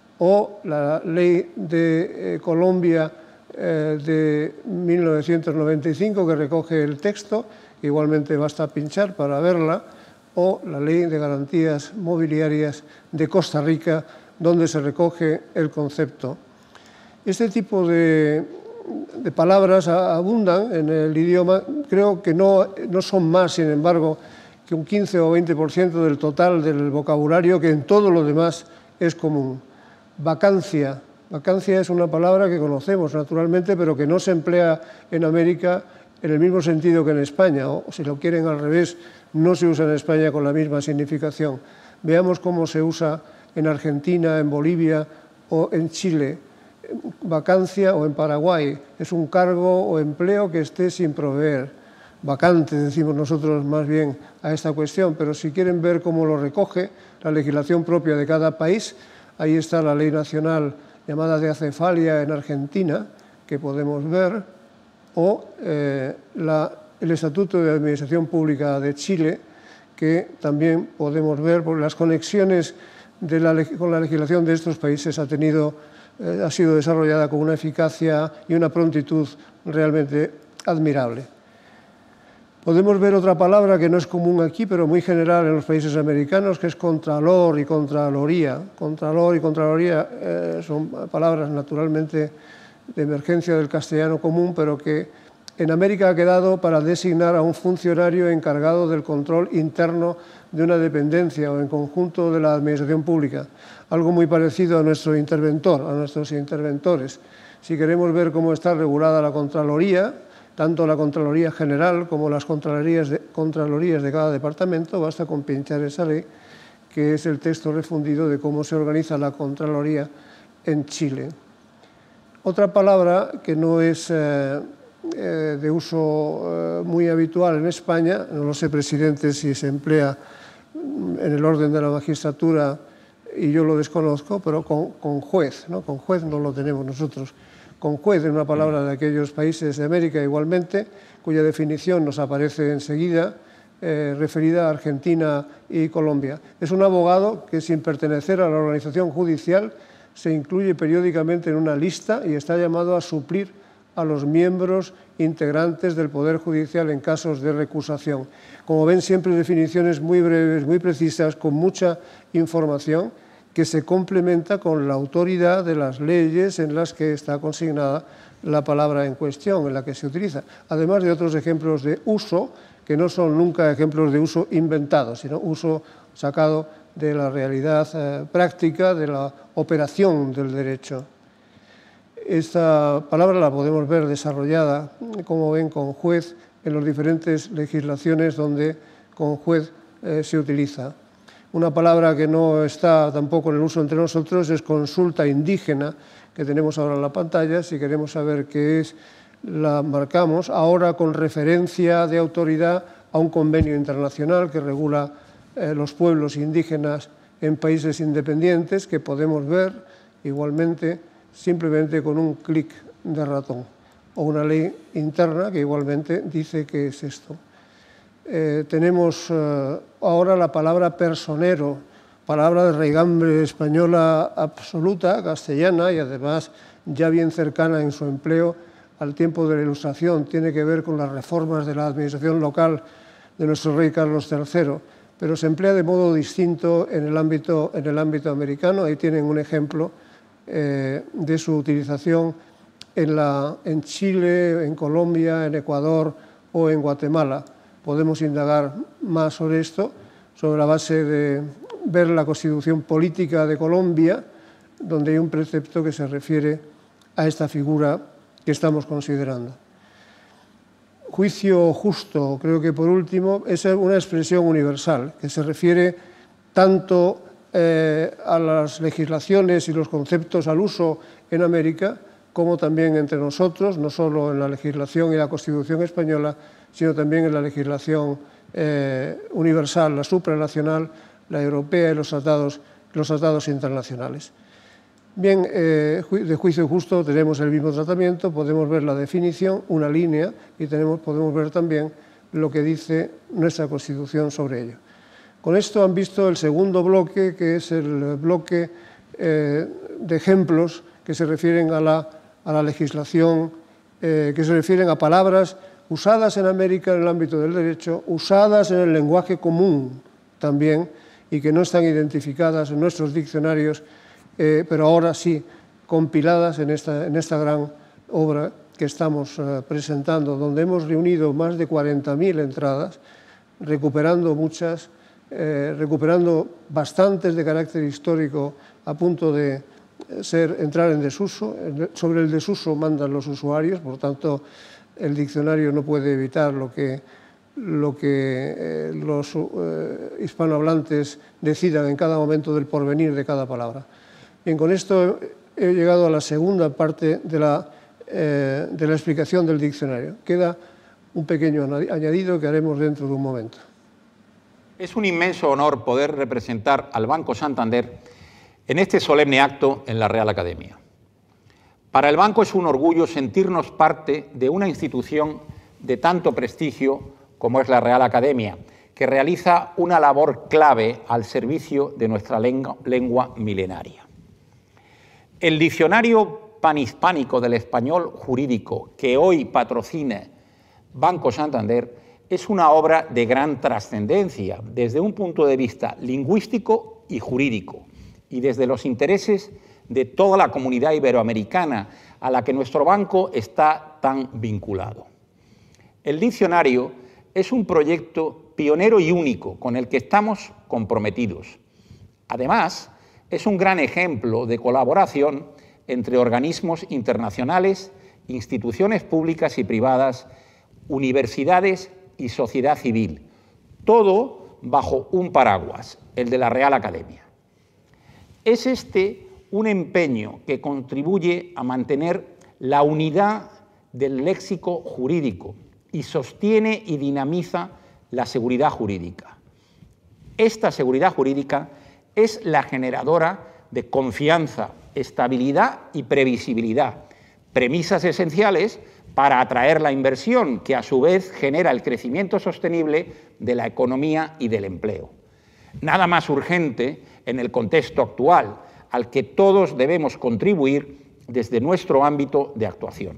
o la Ley de eh, Colombia eh, de mil novecientos noventa y cinco, que recoge el texto, que igualmente basta pinchar para verla, o la Ley de Garantías Mobiliarias de Costa Rica, donde se recoge el concepto. Este tipo de, de palabras abundan en el idioma, creo que no, no son más, sin embargo, que un quince o veinte por ciento del total del vocabulario, que en todo lo demás es común. Vacancia. Vacancia es una palabra que conocemos naturalmente, pero que no se emplea en América en el mismo sentido que en España, o si lo quieren al revés, no se usa en España con la misma significación. Veamos cómo se usa en Argentina, en Bolivia o en Chile. Vacancia, o en Paraguay, es un cargo o empleo que esté sin proveer. Vacante, decimos nosotros más bien a esta cuestión, pero si quieren ver cómo lo recoge la legislación propia de cada país, ahí está la ley nacional llamada de acefalia en Argentina, que podemos ver, o eh, la, el Estatuto de Administración Pública de Chile, que también podemos ver, porque las conexiones de la, con la legislación de estos países ha, tenido, eh, ha sido desarrollada con una eficacia y una prontitud realmente admirable. Podemos ver otra palabra que no es común aquí, pero muy general en los países americanos, que es contralor y contraloría. Contralor y contraloría eh, son palabras naturalmente de emergencia del castellano común, pero que en América ha quedado para designar a un funcionario encargado del control interno de una dependencia o en conjunto de la administración pública. Algo muy parecido a nuestro interventor, a nuestros interventores. Si queremos ver cómo está regulada la Contraloría, tanto la Contraloría General como las Contralorías de, Contralorías de cada departamento, basta con pinchar esa ley, que es el texto refundido de cómo se organiza la Contraloría en Chile. Otra palabra que no es eh, eh, de uso eh, muy habitual en España, no lo sé, presidente, si se emplea en el orden de la magistratura y yo lo desconozco, pero con, con juez, ¿no? Con juez no lo tenemos nosotros. Con juez es una palabra de aquellos países de América igualmente, cuya definición nos aparece enseguida, eh, referida a Argentina y Colombia. Es un abogado que, sin pertenecer a la organización judicial, se incluye periódicamente en una lista y está llamado a suplir a los miembros integrantes del Poder Judicial en casos de recusación. Como ven, siempre definiciones muy breves, muy precisas, con mucha información, que se complementa con la autoridad de las leyes en las que está consignada la palabra en cuestión, en la que se utiliza, además de otros ejemplos de uso, que no son nunca ejemplos de uso inventados, sino uso sacado de la realidad eh, práctica, de la operación del derecho. Esta palabra la podemos ver desarrollada, como ven, con juez, en las diferentes legislaciones donde con juez eh, se utiliza. Una palabra que no está tampoco en el uso entre nosotros es consulta indígena, que tenemos ahora en la pantalla. Si queremos saber qué es, la marcamos ahora con referencia de autoridad a un convenio internacional que regula eh, los pueblos indígenas en países independientes, que podemos ver igualmente simplemente con un clic de ratón, o una ley interna que igualmente dice qué es esto. Eh, tenemos eh, ahora la palabra personero, palabra de raigambre española absoluta, castellana, y además ya bien cercana en su empleo al tiempo de la Ilustración. Tiene que ver con las reformas de la administración local de nuestro rey Carlos tercero, pero se emplea de modo distinto en el ámbito, en el ámbito americano. Ahí tienen un ejemplo eh, de su utilización en, la, en Chile, en Colombia, en Ecuador o en Guatemala. Podemos indagar más sobre esto, sobre la base de ver la Constitución Política de Colombia, donde hay un precepto que se refiere a esta figura que estamos considerando. Juicio justo, creo que por último, es una expresión universal que se refiere tanto eh, a las legislaciones y los conceptos al uso en América, como también entre nosotros, no solo en la legislación y la Constitución española, sino también en la legislación eh, universal, la supranacional, la europea y los tratados, los tratados internacionales. Bien, eh, de juicio justo tenemos el mismo tratamiento, podemos ver la definición, una línea, y tenemos, podemos ver también lo que dice nuestra Constitución sobre ello. Con esto han visto el segundo bloque, que es el bloque eh, de ejemplos que se refieren a la, a la legislación, eh, que se refieren a palabras usadas en América en el ámbito del derecho, usadas en el lenguaje común también, y que no están identificadas en nuestros diccionarios, eh, pero ahora sí compiladas en esta, en esta gran obra que estamos eh, presentando, donde hemos reunido más de cuarenta mil entradas, recuperando muchas, eh, recuperando bastantes de carácter histórico a punto de ser, entrar en desuso. Sobre el desuso mandan los usuarios, por tanto el diccionario no puede evitar lo que, lo que eh, los eh, hispanohablantes decidan en cada momento del porvenir de cada palabra. Bien, con esto he llegado a la segunda parte de la, eh, de la explicación del diccionario. Queda un pequeño añadido que haremos dentro de un momento. Es un inmenso honor poder representar al Banco Santander en este solemne acto en la Real Academia. Para el Banco es un orgullo sentirnos parte de una institución de tanto prestigio como es la Real Academia, que realiza una labor clave al servicio de nuestra lengua, lengua milenaria. El Diccionario Panhispánico del Español Jurídico, que hoy patrocina Banco Santander, es una obra de gran trascendencia desde un punto de vista lingüístico y jurídico, y desde los intereses de toda la comunidad iberoamericana a la que nuestro banco está tan vinculado. El diccionario es un proyecto pionero y único con el que estamos comprometidos. Además, es un gran ejemplo de colaboración entre organismos internacionales, instituciones públicas y privadas, universidades y sociedad civil, todo bajo un paraguas, el de la Real Academia. Es este un empeño que contribuye a mantener la unidad del léxico jurídico y sostiene y dinamiza la seguridad jurídica. Esta seguridad jurídica es la generadora de confianza, estabilidad y previsibilidad, premisas esenciales para atraer la inversión, que a su vez genera el crecimiento sostenible de la economía y del empleo. Nada más urgente en el contexto actual, al que todos debemos contribuir desde nuestro ámbito de actuación.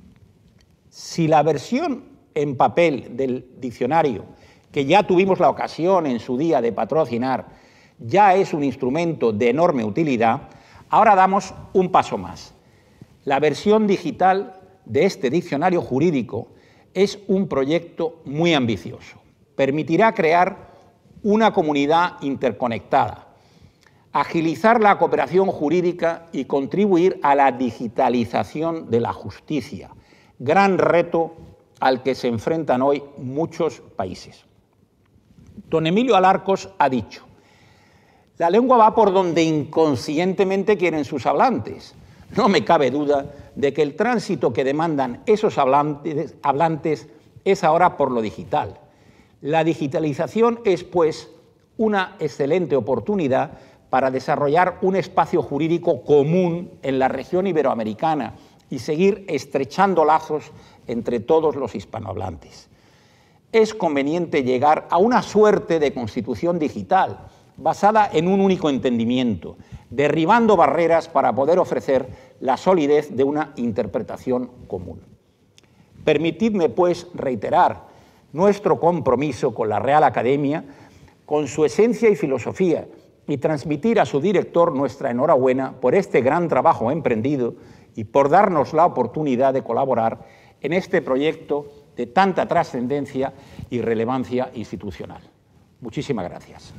Si la versión en papel del diccionario, que ya tuvimos la ocasión en su día de patrocinar, ya es un instrumento de enorme utilidad, ahora damos un paso más. La versión digital de este diccionario jurídico es un proyecto muy ambicioso. Permitirá crear una comunidad interconectada, agilizar la cooperación jurídica y contribuir a la digitalización de la justicia, gran reto al que se enfrentan hoy muchos países. Don Emilio Alarcos ha dicho: la lengua va por donde inconscientemente quieren sus hablantes. No me cabe duda de que el tránsito que demandan esos hablantes, hablantes es ahora por lo digital. La digitalización es, pues, una excelente oportunidad para desarrollar un espacio jurídico común en la región iberoamericana y seguir estrechando lazos entre todos los hispanohablantes. Es conveniente llegar a una suerte de constitución digital basada en un único entendimiento, derribando barreras para poder ofrecer la solidez de una interpretación común. Permitidme, pues, reiterar nuestro compromiso con la Real Academia, con su esencia y filosofía, y transmitir a su director nuestra enhorabuena por este gran trabajo emprendido y por darnos la oportunidad de colaborar en este proyecto de tanta trascendencia y relevancia institucional. Muchísimas gracias.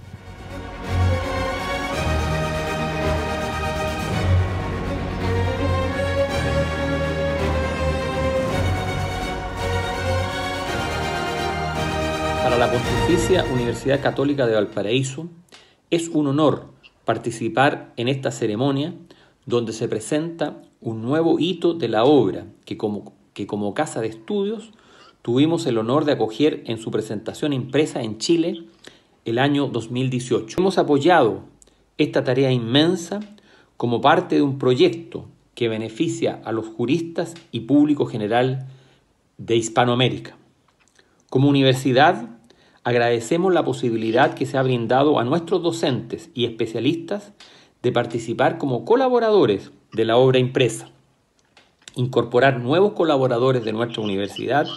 Para la Pontificia Universidad Católica de Valparaíso es un honor participar en esta ceremonia donde se presenta un nuevo hito de la obra que como, que como casa de estudios tuvimos el honor de acoger en su presentación impresa en Chile el año dos mil dieciocho. Hemos apoyado esta tarea inmensa como parte de un proyecto que beneficia a los juristas y público general de Hispanoamérica. Como universidad, agradecemos la posibilidad que se ha brindado a nuestros docentes y especialistas de participar como colaboradores de la obra impresa, incorporar nuevos colaboradores de nuestra universidad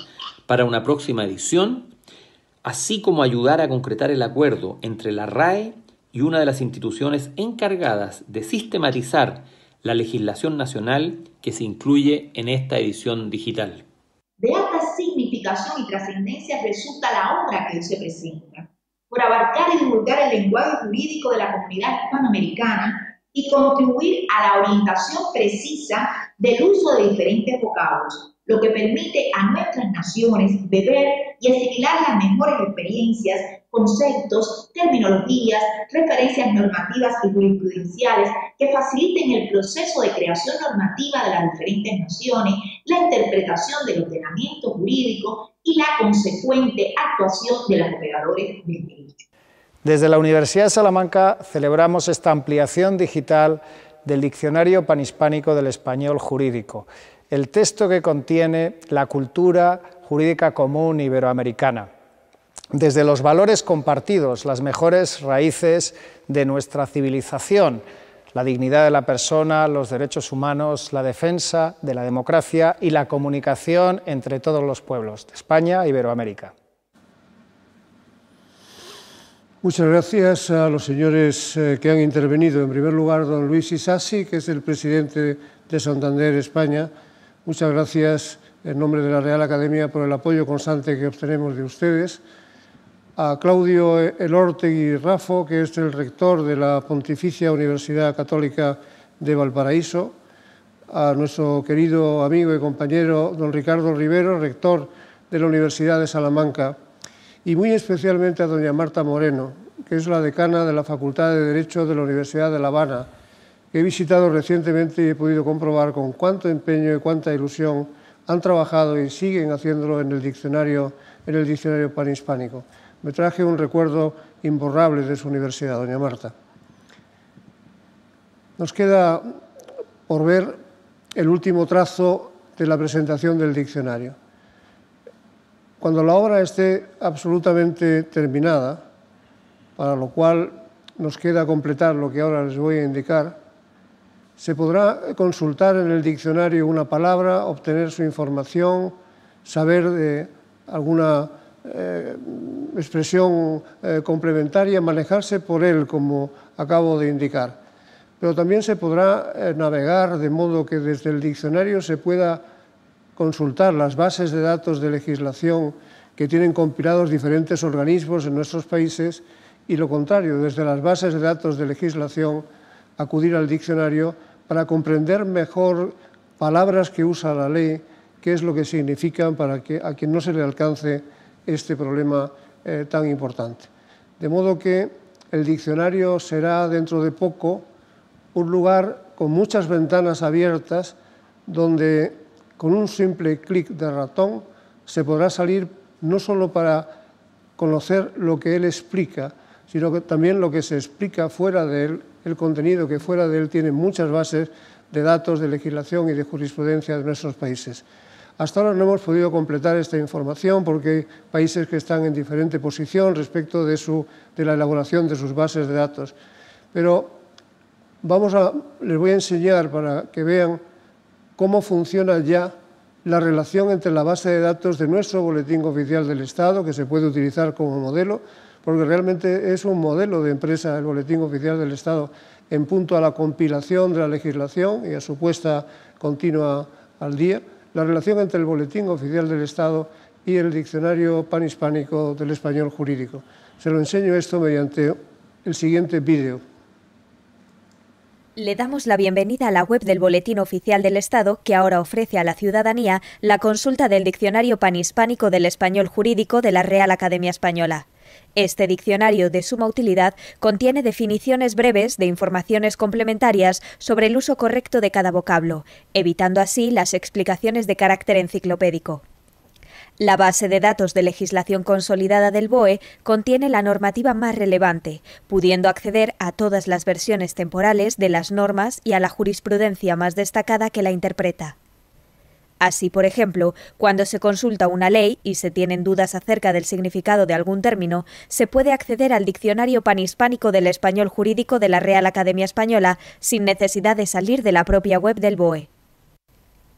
para una próxima edición, así como ayudar a concretar el acuerdo entre la R A E y una de las instituciones encargadas de sistematizar la legislación nacional que se incluye en esta edición digital. De alta significación y trascendencia resulta la obra que hoy se presenta, por abarcar y divulgar el lenguaje jurídico de la comunidad hispanoamericana y contribuir a la orientación precisa del uso de diferentes vocablos, lo que permite a nuestras naciones beber y asimilar las mejores experiencias, conceptos, terminologías, referencias normativas y jurisprudenciales que faciliten el proceso de creación normativa de las diferentes naciones, la interpretación del ordenamiento jurídico y la consecuente actuación de los operadores del derecho. Desde la Universidad de Salamanca celebramos esta ampliación digital del Diccionario Panhispánico del Español Jurídico, el texto que contiene la cultura jurídica común iberoamericana, desde los valores compartidos, las mejores raíces de nuestra civilización, la dignidad de la persona, los derechos humanos, la defensa de la democracia y la comunicación entre todos los pueblos de España e Iberoamérica. Muchas gracias a los señores eh, que han intervenido. En primer lugar, don Luis Isasi, que es el presidente de Santander, España. Muchas gracias en nombre de la Real Academia por el apoyo constante que obtenemos de ustedes. A Claudio Elortegui Rafo, que es el rector de la Pontificia Universidad Católica de Valparaíso. A nuestro querido amigo y compañero don Ricardo Rivero, rector de la Universidad de Salamanca. Y muy especialmente a doña Marta Moreno, que es la decana de la Facultad de Derecho de la Universidad de La Habana, que he visitado recientemente y he podido comprobar con cuánto empeño y cuánta ilusión han trabajado y siguen haciéndolo en el diccionario, en el diccionario panhispánico. Me traje un recuerdo imborrable de su universidad, doña Marta. Nos queda por ver el último trazo de la presentación del diccionario. Cuando la obra esté absolutamente terminada, para lo cual nos queda completar lo que ahora les voy a indicar, se podrá consultar en el diccionario una palabra, obtener su información, saber de alguna eh, expresión eh, complementaria, manejarse por él, como acabo de indicar. Pero también se podrá eh, navegar de modo que desde el diccionario se pueda consultar las bases de datos de legislación que tienen compilados diferentes organismos en nuestros países y lo contrario, desde las bases de datos de legislación acudir al diccionario para comprender mejor palabras que usa la ley, qué es lo que significan para que a quien no se le alcance este problema eh, tan importante. De modo que el diccionario será dentro de poco un lugar con muchas ventanas abiertas donde con un simple clic de ratón se podrá salir no solo para conocer lo que él explica, sino que también lo que se explica fuera de él, el contenido que fuera de él tiene muchas bases de datos, de legislación y de jurisprudencia de nuestros países. Hasta ahora no hemos podido completar esta información porque hay países que están en diferente posición respecto de, su, de la elaboración de sus bases de datos. Pero vamos a, les voy a enseñar para que vean cómo funciona ya la relación entre la base de datos de nuestro Boletín Oficial del Estado, que se puede utilizar como modelo, porque realmente es un modelo de empresa el Boletín Oficial del Estado en punto a la compilación de la legislación y a su puesta continua al día, la relación entre el Boletín Oficial del Estado y el Diccionario Panhispánico del Español Jurídico. Se lo enseño esto mediante el siguiente vídeo. Le damos la bienvenida a la web del Boletín Oficial del Estado, que ahora ofrece a la ciudadanía la consulta del Diccionario Panhispánico del Español Jurídico de la Real Academia Española. Este diccionario de suma utilidad contiene definiciones breves de informaciones complementarias sobre el uso correcto de cada vocablo, evitando así las explicaciones de carácter enciclopédico. La base de datos de legislación consolidada del B O E contiene la normativa más relevante, pudiendo acceder a todas las versiones temporales de las normas y a la jurisprudencia más destacada que la interpreta. Así, por ejemplo, cuando se consulta una ley y se tienen dudas acerca del significado de algún término, se puede acceder al Diccionario Panhispánico del Español Jurídico de la Real Academia Española sin necesidad de salir de la propia web del B O E.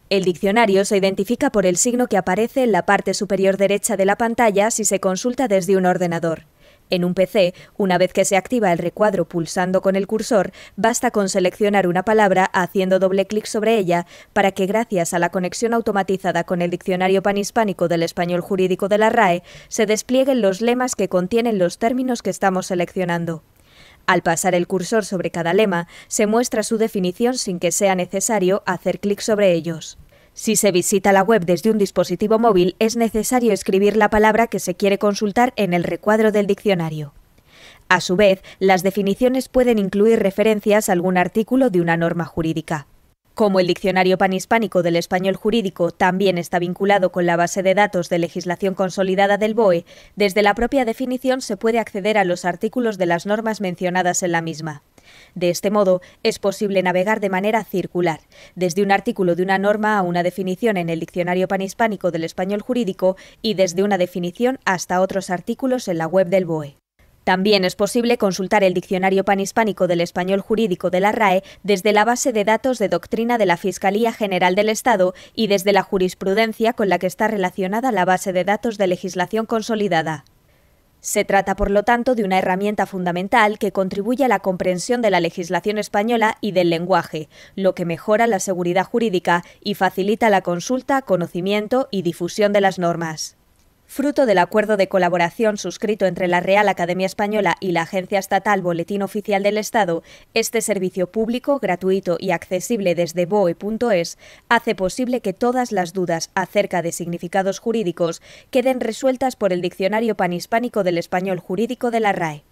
El diccionario se identifica por el signo que aparece en la parte superior derecha de la pantalla si se consulta desde un ordenador. En un P C, una vez que se activa el recuadro pulsando con el cursor, basta con seleccionar una palabra haciendo doble clic sobre ella para que, gracias a la conexión automatizada con el Diccionario Panhispánico del Español Jurídico de la R A E, se desplieguen los lemas que contienen los términos que estamos seleccionando. Al pasar el cursor sobre cada lema, se muestra su definición sin que sea necesario hacer clic sobre ellos. Si se visita la web desde un dispositivo móvil, es necesario escribir la palabra que se quiere consultar en el recuadro del diccionario. A su vez, las definiciones pueden incluir referencias a algún artículo de una norma jurídica. Como el Diccionario Panhispánico del Español Jurídico también está vinculado con la base de datos de legislación consolidada del B O E, desde la propia definición se puede acceder a los artículos de las normas mencionadas en la misma. De este modo, es posible navegar de manera circular, desde un artículo de una norma a una definición en el Diccionario Panhispánico del Español Jurídico y desde una definición hasta otros artículos en la web del B O E. También es posible consultar el Diccionario Panhispánico del Español Jurídico de la R A E desde la base de datos de doctrina de la Fiscalía General del Estado y desde la jurisprudencia con la que está relacionada la base de datos de legislación consolidada. Se trata, por lo tanto, de una herramienta fundamental que contribuye a la comprensión de la legislación española y del lenguaje, lo que mejora la seguridad jurídica y facilita la consulta, conocimiento y difusión de las normas. Fruto del acuerdo de colaboración suscrito entre la Real Academia Española y la Agencia Estatal Boletín Oficial del Estado, este servicio público, gratuito y accesible desde B O E punto es hace posible que todas las dudas acerca de significados jurídicos queden resueltas por el Diccionario Panhispánico del Español Jurídico de la R A E.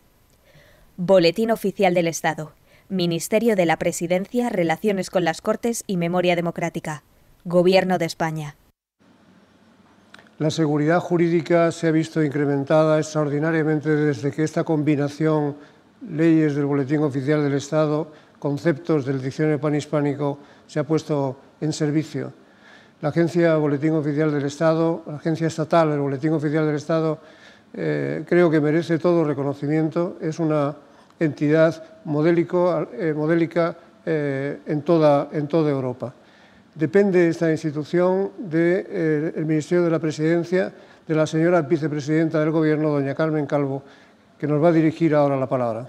Boletín Oficial del Estado. Ministerio de la Presidencia, Relaciones con las Cortes y Memoria Democrática. Gobierno de España. La seguridad jurídica se ha visto incrementada extraordinariamente desde que esta combinación, leyes del Boletín Oficial del Estado, conceptos del Diccionario Panhispánico, se ha puesto en servicio. La Agencia Boletín Oficial del Estado, la Agencia Estatal, el Boletín Oficial del Estado, eh, creo que merece todo reconocimiento. Es una entidad modélico, eh, modélica eh, en, toda, en toda Europa. Depende esta institución del de, eh, Ministerio de la Presidencia, de la señora vicepresidenta del Gobierno, doña Carmen Calvo, que nos va a dirigir ahora la palabra.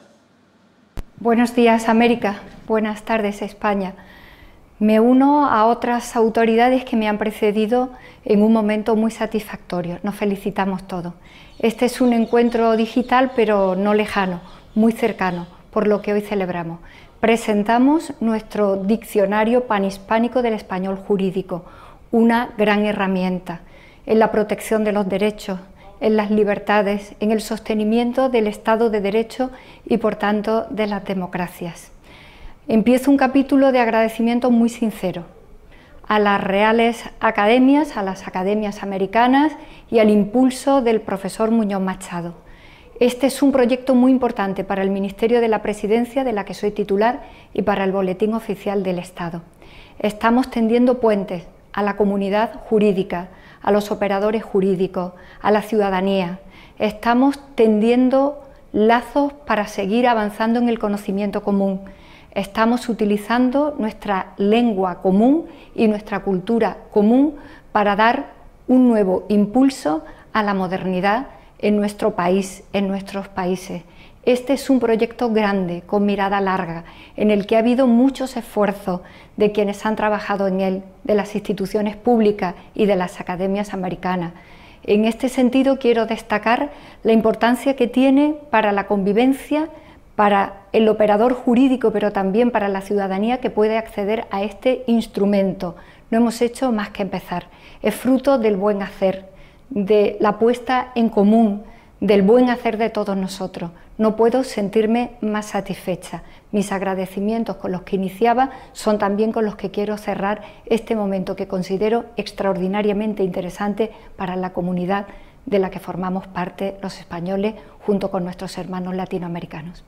Buenos días, América. Buenas tardes, España. Me uno a otras autoridades que me han precedido en un momento muy satisfactorio. Nos felicitamos todos. Este es un encuentro digital, pero no lejano, muy cercano, por lo que hoy celebramos. Presentamos nuestro Diccionario Panhispánico del Español Jurídico, una gran herramienta en la protección de los derechos, en las libertades, en el sostenimiento del Estado de Derecho y, por tanto, de las democracias. Empiezo un capítulo de agradecimiento muy sincero a las Reales Academias, a las Academias Americanas y al impulso del profesor Muñoz Machado. Este es un proyecto muy importante para el Ministerio de la Presidencia, de la que soy titular, y para el Boletín Oficial del Estado. Estamos tendiendo puentes a la comunidad jurídica, a los operadores jurídicos, a la ciudadanía. Estamos tendiendo lazos para seguir avanzando en el conocimiento común. Estamos utilizando nuestra lengua común y nuestra cultura común para dar un nuevo impulso a la modernidad en nuestro país, en nuestros países. Este es un proyecto grande, con mirada larga, en el que ha habido muchos esfuerzos de quienes han trabajado en él, de las instituciones públicas y de las academias americanas. En este sentido quiero destacar la importancia que tiene para la convivencia, para el operador jurídico, pero también para la ciudadanía que puede acceder a este instrumento. No hemos hecho más que empezar. Es fruto del buen hacer, de la puesta en común, del buen hacer de todos nosotros. No puedo sentirme más satisfecha. Mis agradecimientos con los que iniciaba son también con los que quiero cerrar este momento que considero extraordinariamente interesante para la comunidad de la que formamos parte los españoles junto con nuestros hermanos latinoamericanos.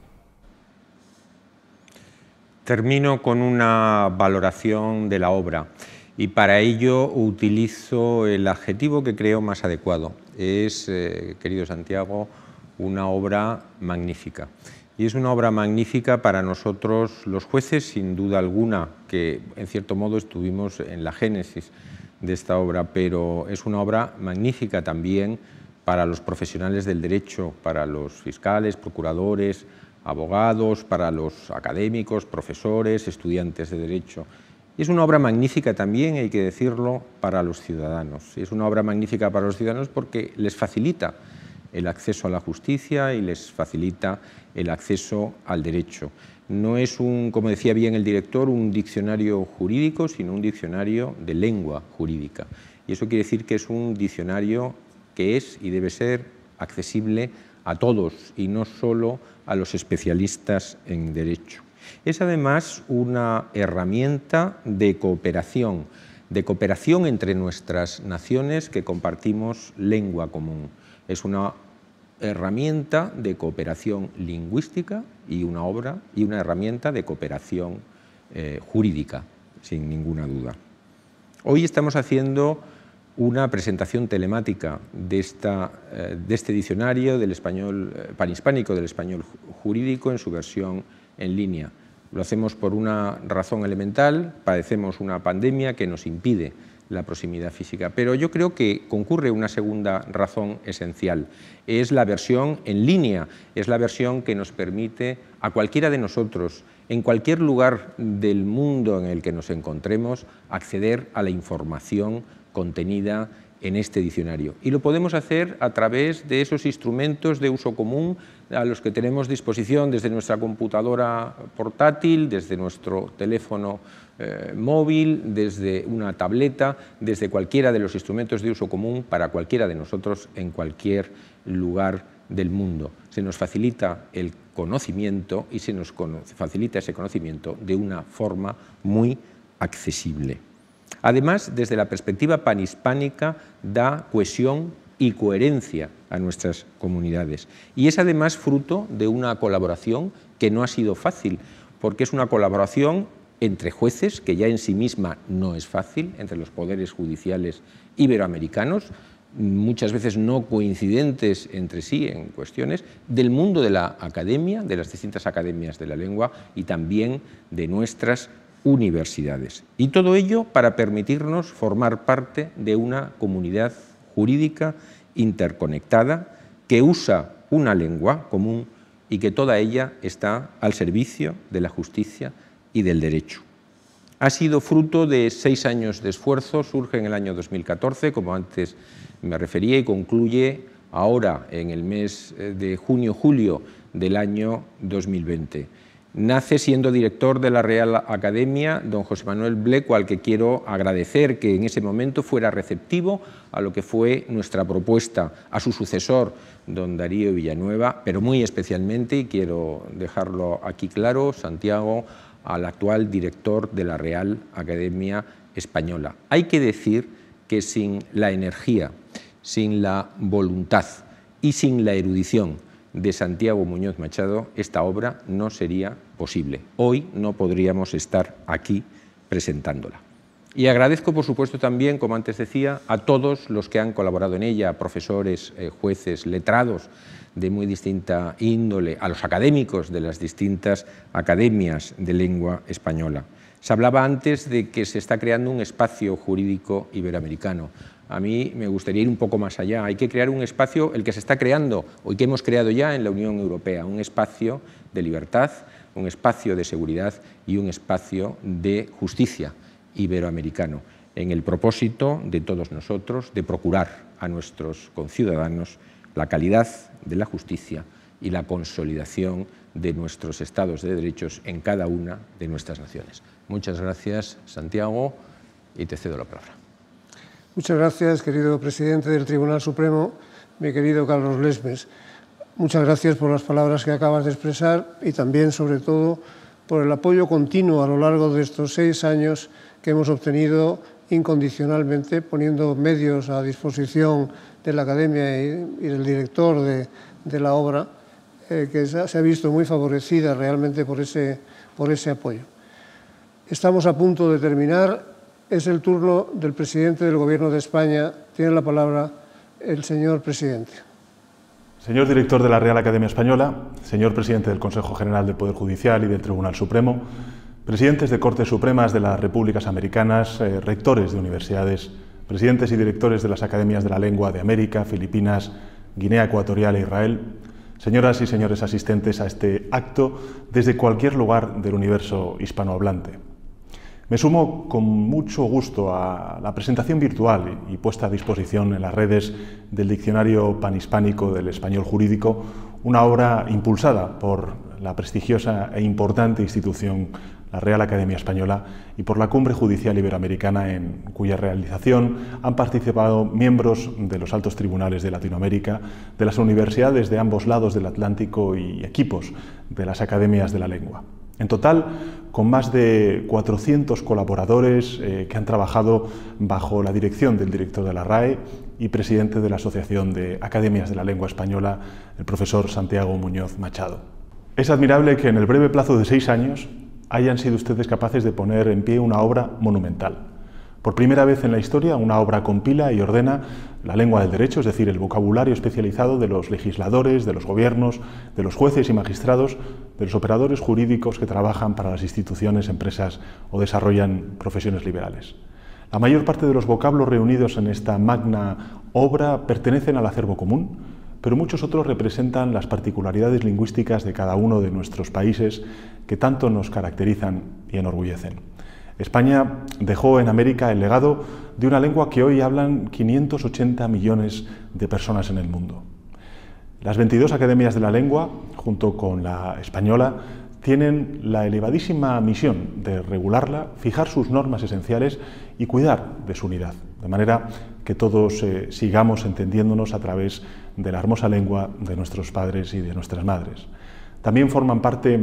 Termino con una valoración de la obra. Y para ello utilizo el adjetivo que creo más adecuado. Es, eh, querido Santiago, una obra magnífica. Y es una obra magnífica para nosotros los jueces, sin duda alguna, que en cierto modo estuvimos en la génesis de esta obra, pero es una obra magnífica también para los profesionales del derecho, para los fiscales, procuradores, abogados, para los académicos, profesores, estudiantes de derecho. Y es una obra magnífica también, hay que decirlo, para los ciudadanos. Es una obra magnífica para los ciudadanos porque les facilita el acceso a la justicia y les facilita el acceso al derecho. No es, un, como decía bien el director, un diccionario jurídico, sino un diccionario de lengua jurídica. Y eso quiere decir que es un diccionario que es y debe ser accesible a todos y no solo a los especialistas en derecho. Es además una herramienta de cooperación, de cooperación entre nuestras naciones que compartimos lengua común. Es una herramienta de cooperación lingüística y una obra y una herramienta de cooperación eh, jurídica, sin ninguna duda. Hoy estamos haciendo una presentación telemática de, esta, eh, de este diccionario del español eh, panhispánico del español jurídico en su versión en línea. Lo hacemos por una razón elemental, padecemos una pandemia que nos impide la proximidad física, pero yo creo que concurre una segunda razón esencial. Es la versión en línea, es la versión que nos permite a cualquiera de nosotros, en cualquier lugar del mundo en el que nos encontremos, acceder a la información contenida en este diccionario. Y lo podemos hacer a través de esos instrumentos de uso común a los que tenemos disposición desde nuestra computadora portátil, desde nuestro teléfono eh, móvil, desde una tableta, desde cualquiera de los instrumentos de uso común para cualquiera de nosotros en cualquier lugar del mundo. Se nos facilita el conocimiento y se nos facilita ese conocimiento de una forma muy accesible. Además, desde la perspectiva panhispánica, da cohesión y coherencia a nuestras comunidades. Y es además fruto de una colaboración que no ha sido fácil, porque es una colaboración entre jueces, que ya en sí misma no es fácil, entre los poderes judiciales iberoamericanos, muchas veces no coincidentes entre sí en cuestiones, del mundo de la academia, de las distintas academias de la lengua y también de nuestras universidades. Y todo ello para permitirnos formar parte de una comunidad jurídica interconectada que usa una lengua común y que toda ella está al servicio de la justicia y del derecho. Ha sido fruto de seis años de esfuerzo, surge en el año dos mil catorce, como antes me refería, y concluye ahora en el mes de junio-julio del año dos mil veinte. Nace siendo director de la Real Academia don José Manuel Bleco, al que quiero agradecer que en ese momento fuera receptivo a lo que fue nuestra propuesta, a su sucesor, don Darío Villanueva, pero muy especialmente, y quiero dejarlo aquí claro, Santiago, al actual director de la Real Academia Española. Hay que decir que sin la energía, sin la voluntad y sin la erudición de Santiago Muñoz Machado, esta obra no sería posible. Hoy no podríamos estar aquí presentándola. Y agradezco, por supuesto, también, como antes decía, a todos los que han colaborado en ella, profesores, eh, jueces, letrados de muy distinta índole, a los académicos de las distintas academias de lengua española. Se hablaba antes de que se está creando un espacio jurídico iberoamericano. A mí me gustaría ir un poco más allá. Hay que crear un espacio, el que se está creando, o que hemos creado ya en la Unión Europea, un espacio de libertad, un espacio de seguridad y un espacio de justicia iberoamericano, en el propósito de todos nosotros de procurar a nuestros conciudadanos la calidad de la justicia y la consolidación de nuestros estados de derechos en cada una de nuestras naciones. Muchas gracias, Santiago, y te cedo la palabra. Muchas gracias, querido presidente del Tribunal Supremo, mi querido Carlos Lesmes. Muchas gracias por las palabras que acabas de expresar y también, sobre todo, por el apoyo continuo a lo largo de estos seis años que hemos obtenido incondicionalmente, poniendo medios a disposición de la Academia y, y del director de, de la obra, eh, que se ha, se ha visto muy favorecida realmente por ese, por ese apoyo. Estamos a punto de terminar. Es el turno del presidente del Gobierno de España. Tiene la palabra el señor presidente. Señor director de la Real Academia Española, señor presidente del Consejo General del Poder Judicial y del Tribunal Supremo, presidentes de Cortes Supremas de las Repúblicas Americanas, eh, rectores de universidades, presidentes y directores de las Academias de la Lengua de América, Filipinas, Guinea Ecuatorial e Israel, señoras y señores asistentes a este acto desde cualquier lugar del universo hispanohablante. Me sumo con mucho gusto a la presentación virtual y puesta a disposición en las redes del Diccionario Panhispánico del Español Jurídico, una obra impulsada por la prestigiosa e importante institución, la Real Academia Española, y por la Cumbre Judicial Iberoamericana, en cuya realización han participado miembros de los altos tribunales de Latinoamérica, de las universidades de ambos lados del Atlántico y equipos de las academias de la lengua. En total, con más de cuatrocientos colaboradores eh, que han trabajado bajo la dirección del director de la R A E y presidente de la Asociación de Academias de la Lengua Española, el profesor Santiago Muñoz Machado. Es admirable que en el breve plazo de seis años hayan sido ustedes capaces de poner en pie una obra monumental. Por primera vez en la historia, una obra compila y ordena la lengua del derecho, es decir, el vocabulario especializado de los legisladores, de los gobiernos, de los jueces y magistrados, de los operadores jurídicos que trabajan para las instituciones, empresas o desarrollan profesiones liberales. La mayor parte de los vocablos reunidos en esta magna obra pertenecen al acervo común, pero muchos otros representan las particularidades lingüísticas de cada uno de nuestros países que tanto nos caracterizan y enorgullecen. España dejó en América el legado de una lengua que hoy hablan quinientos ochenta millones de personas en el mundo. Las veintidós academias de la lengua, junto con la española, tienen la elevadísima misión de regularla, fijar sus normas esenciales y cuidar de su unidad, de manera que todos eh, sigamos entendiéndonos a través de la hermosa lengua de nuestros padres y de nuestras madres. También forman parte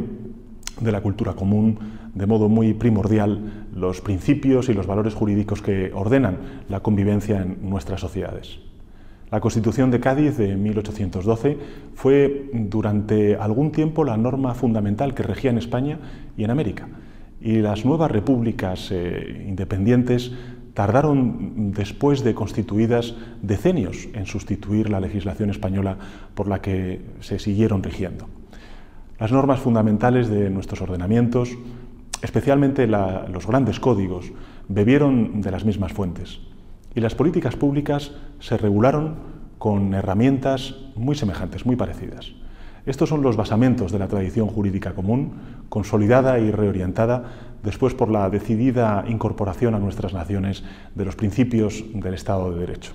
de la cultura común, de modo muy primordial, los principios y los valores jurídicos que ordenan la convivencia en nuestras sociedades. La Constitución de Cádiz de mil ochocientos doce fue durante algún tiempo la norma fundamental que regía en España y en América, y las nuevas repúblicas eh, independientes tardaron, después de constituidas, decenios en sustituir la legislación española por la que se siguieron rigiendo. Las normas fundamentales de nuestros ordenamientos, especialmente la, los grandes códigos, bebieron de las mismas fuentes, y las políticas públicas se regularon con herramientas muy semejantes, muy parecidas. Estos son los basamentos de la tradición jurídica común, consolidada y reorientada después por la decidida incorporación a nuestras naciones de los principios del Estado de Derecho.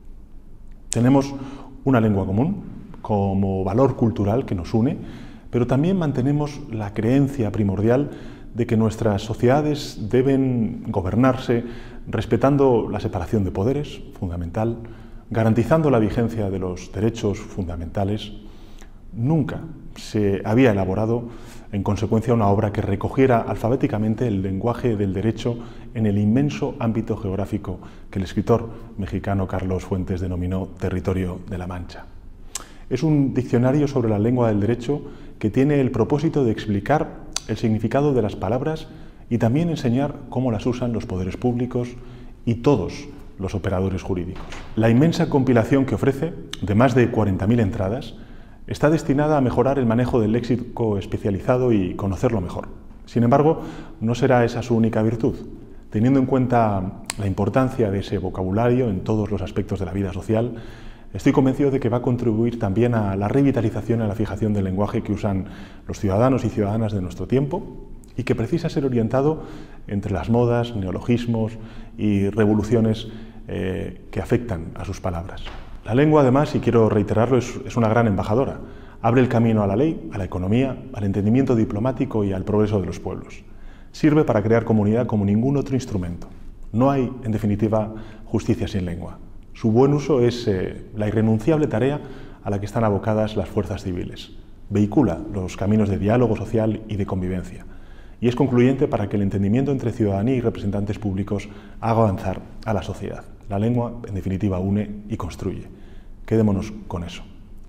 Tenemos una lengua común como valor cultural que nos une, pero también mantenemos la creencia primordial de que nuestras sociedades deben gobernarse respetando la separación de poderes, fundamental, garantizando la vigencia de los derechos fundamentales. Nunca se había elaborado, en consecuencia, una obra que recogiera alfabéticamente el lenguaje del derecho en el inmenso ámbito geográfico que el escritor mexicano Carlos Fuentes denominó Territorio de la Mancha. Es un diccionario sobre la lengua del derecho que tiene el propósito de explicar el significado de las palabras y también enseñar cómo las usan los poderes públicos y todos los operadores jurídicos. La inmensa compilación que ofrece, de más de cuarenta mil entradas, está destinada a mejorar el manejo del léxico especializado y conocerlo mejor. Sin embargo, no será esa su única virtud. Teniendo en cuenta la importancia de ese vocabulario en todos los aspectos de la vida social, estoy convencido de que va a contribuir también a la revitalización y a la fijación del lenguaje que usan los ciudadanos y ciudadanas de nuestro tiempo y que precisa ser orientado entre las modas, neologismos y revoluciones eh, que afectan a sus palabras. La lengua, además, y quiero reiterarlo, es, es una gran embajadora. Abre el camino a la ley, a la economía, al entendimiento diplomático y al progreso de los pueblos. Sirve para crear comunidad como ningún otro instrumento. No hay, en definitiva, justicia sin lengua. Su buen uso es eh, la irrenunciable tarea a la que están abocadas las fuerzas civiles. Vehicula los caminos de diálogo social y de convivencia. Y es concluyente para que el entendimiento entre ciudadanía y representantes públicos haga avanzar a la sociedad. La lengua, en definitiva, une y construye. Quedémonos con eso.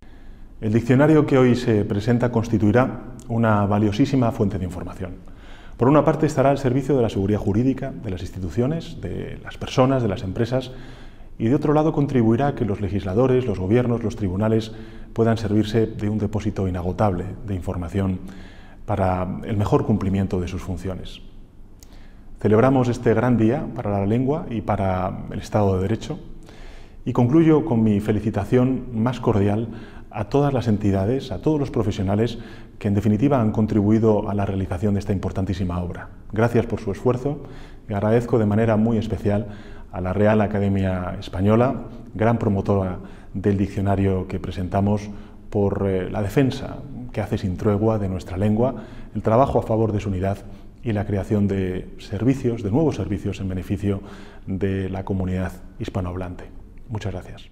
El diccionario que hoy se presenta constituirá una valiosísima fuente de información. Por una parte, estará al servicio de la seguridad jurídica de las instituciones, de las personas, de las empresas, y de otro lado contribuirá a que los legisladores, los gobiernos, los tribunales puedan servirse de un depósito inagotable de información para el mejor cumplimiento de sus funciones. Celebramos este gran día para la lengua y para el Estado de Derecho y concluyo con mi felicitación más cordial a todas las entidades, a todos los profesionales que en definitiva han contribuido a la realización de esta importantísima obra. Gracias por su esfuerzo y agradezco de manera muy especial a la Real Academia Española, gran promotora del diccionario que presentamos, por eh, la defensa que hace sin tregua de nuestra lengua, el trabajo a favor de su unidad y la creación de servicios, de nuevos servicios en beneficio de la comunidad hispanohablante. Muchas gracias.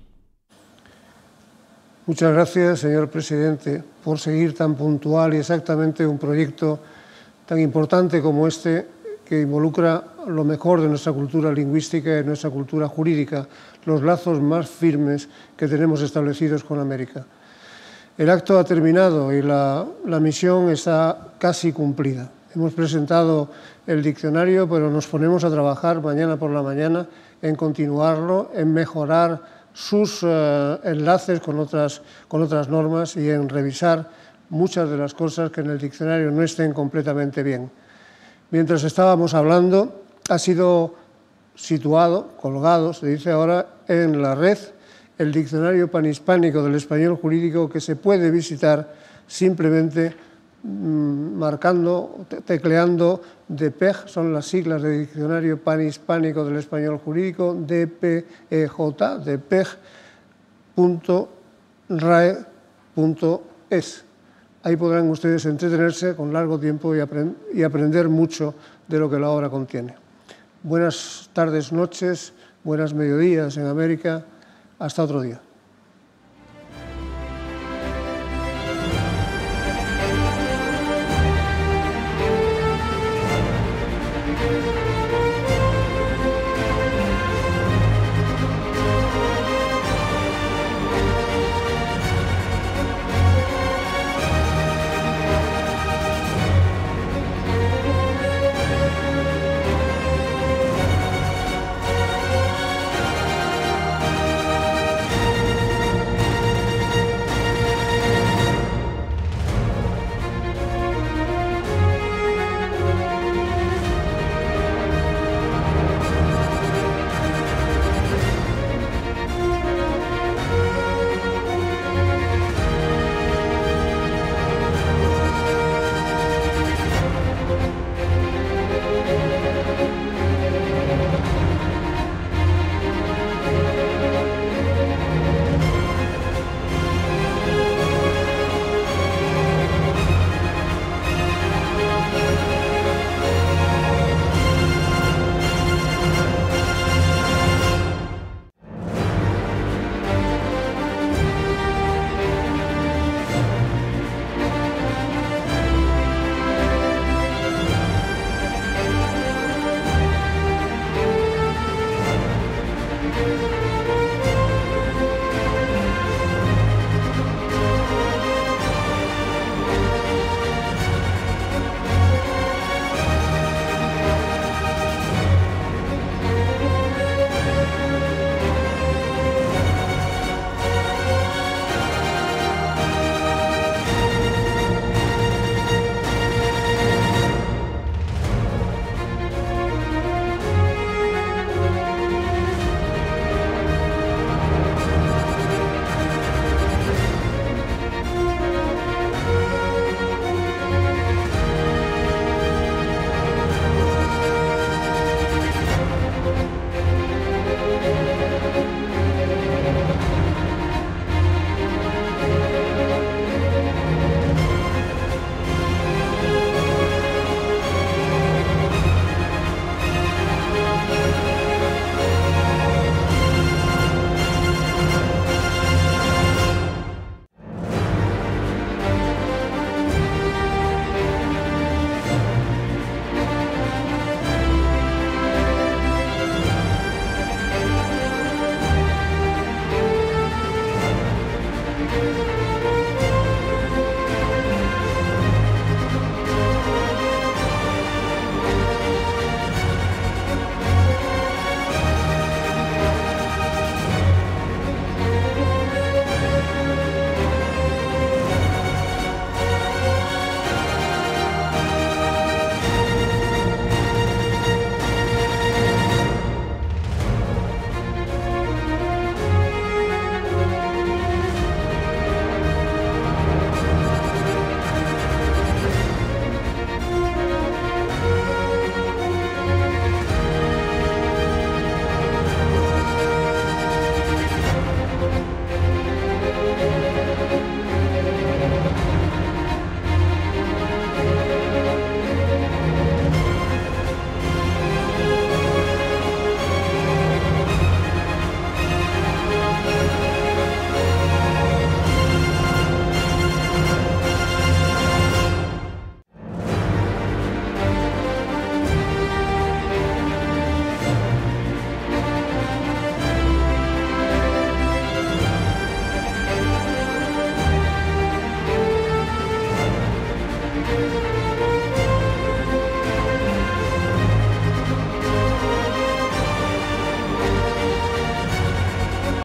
Muchas gracias, señor presidente, por seguir tan puntual y exactamente un proyecto tan importante como este, que involucra lo mejor de nuestra cultura lingüística y de nuestra cultura jurídica, los lazos más firmes que tenemos establecidos con América. El acto ha terminado y la, la misión está casi cumplida. Hemos presentado el diccionario, pero nos ponemos a trabajar mañana por la mañana en continuarlo, en mejorar sus eh, enlaces con otras, con otras normas y en revisar muchas de las cosas que en el diccionario no estén completamente bien. Mientras estábamos hablando, ha sido situado, colgado, se dice ahora, en la red, el Diccionario Panhispánico del Español Jurídico, que se puede visitar simplemente mmm, marcando, te tecleando D P E J, son las siglas de Diccionario Panhispánico del Español Jurídico, D P E J, D P E J punto R A E punto es. Ahí podrán ustedes entretenerse con largo tiempo y, aprend y aprender mucho de lo que la obra contiene. Buenas tardes, noches, buenas mediodías en América. Hasta otro día.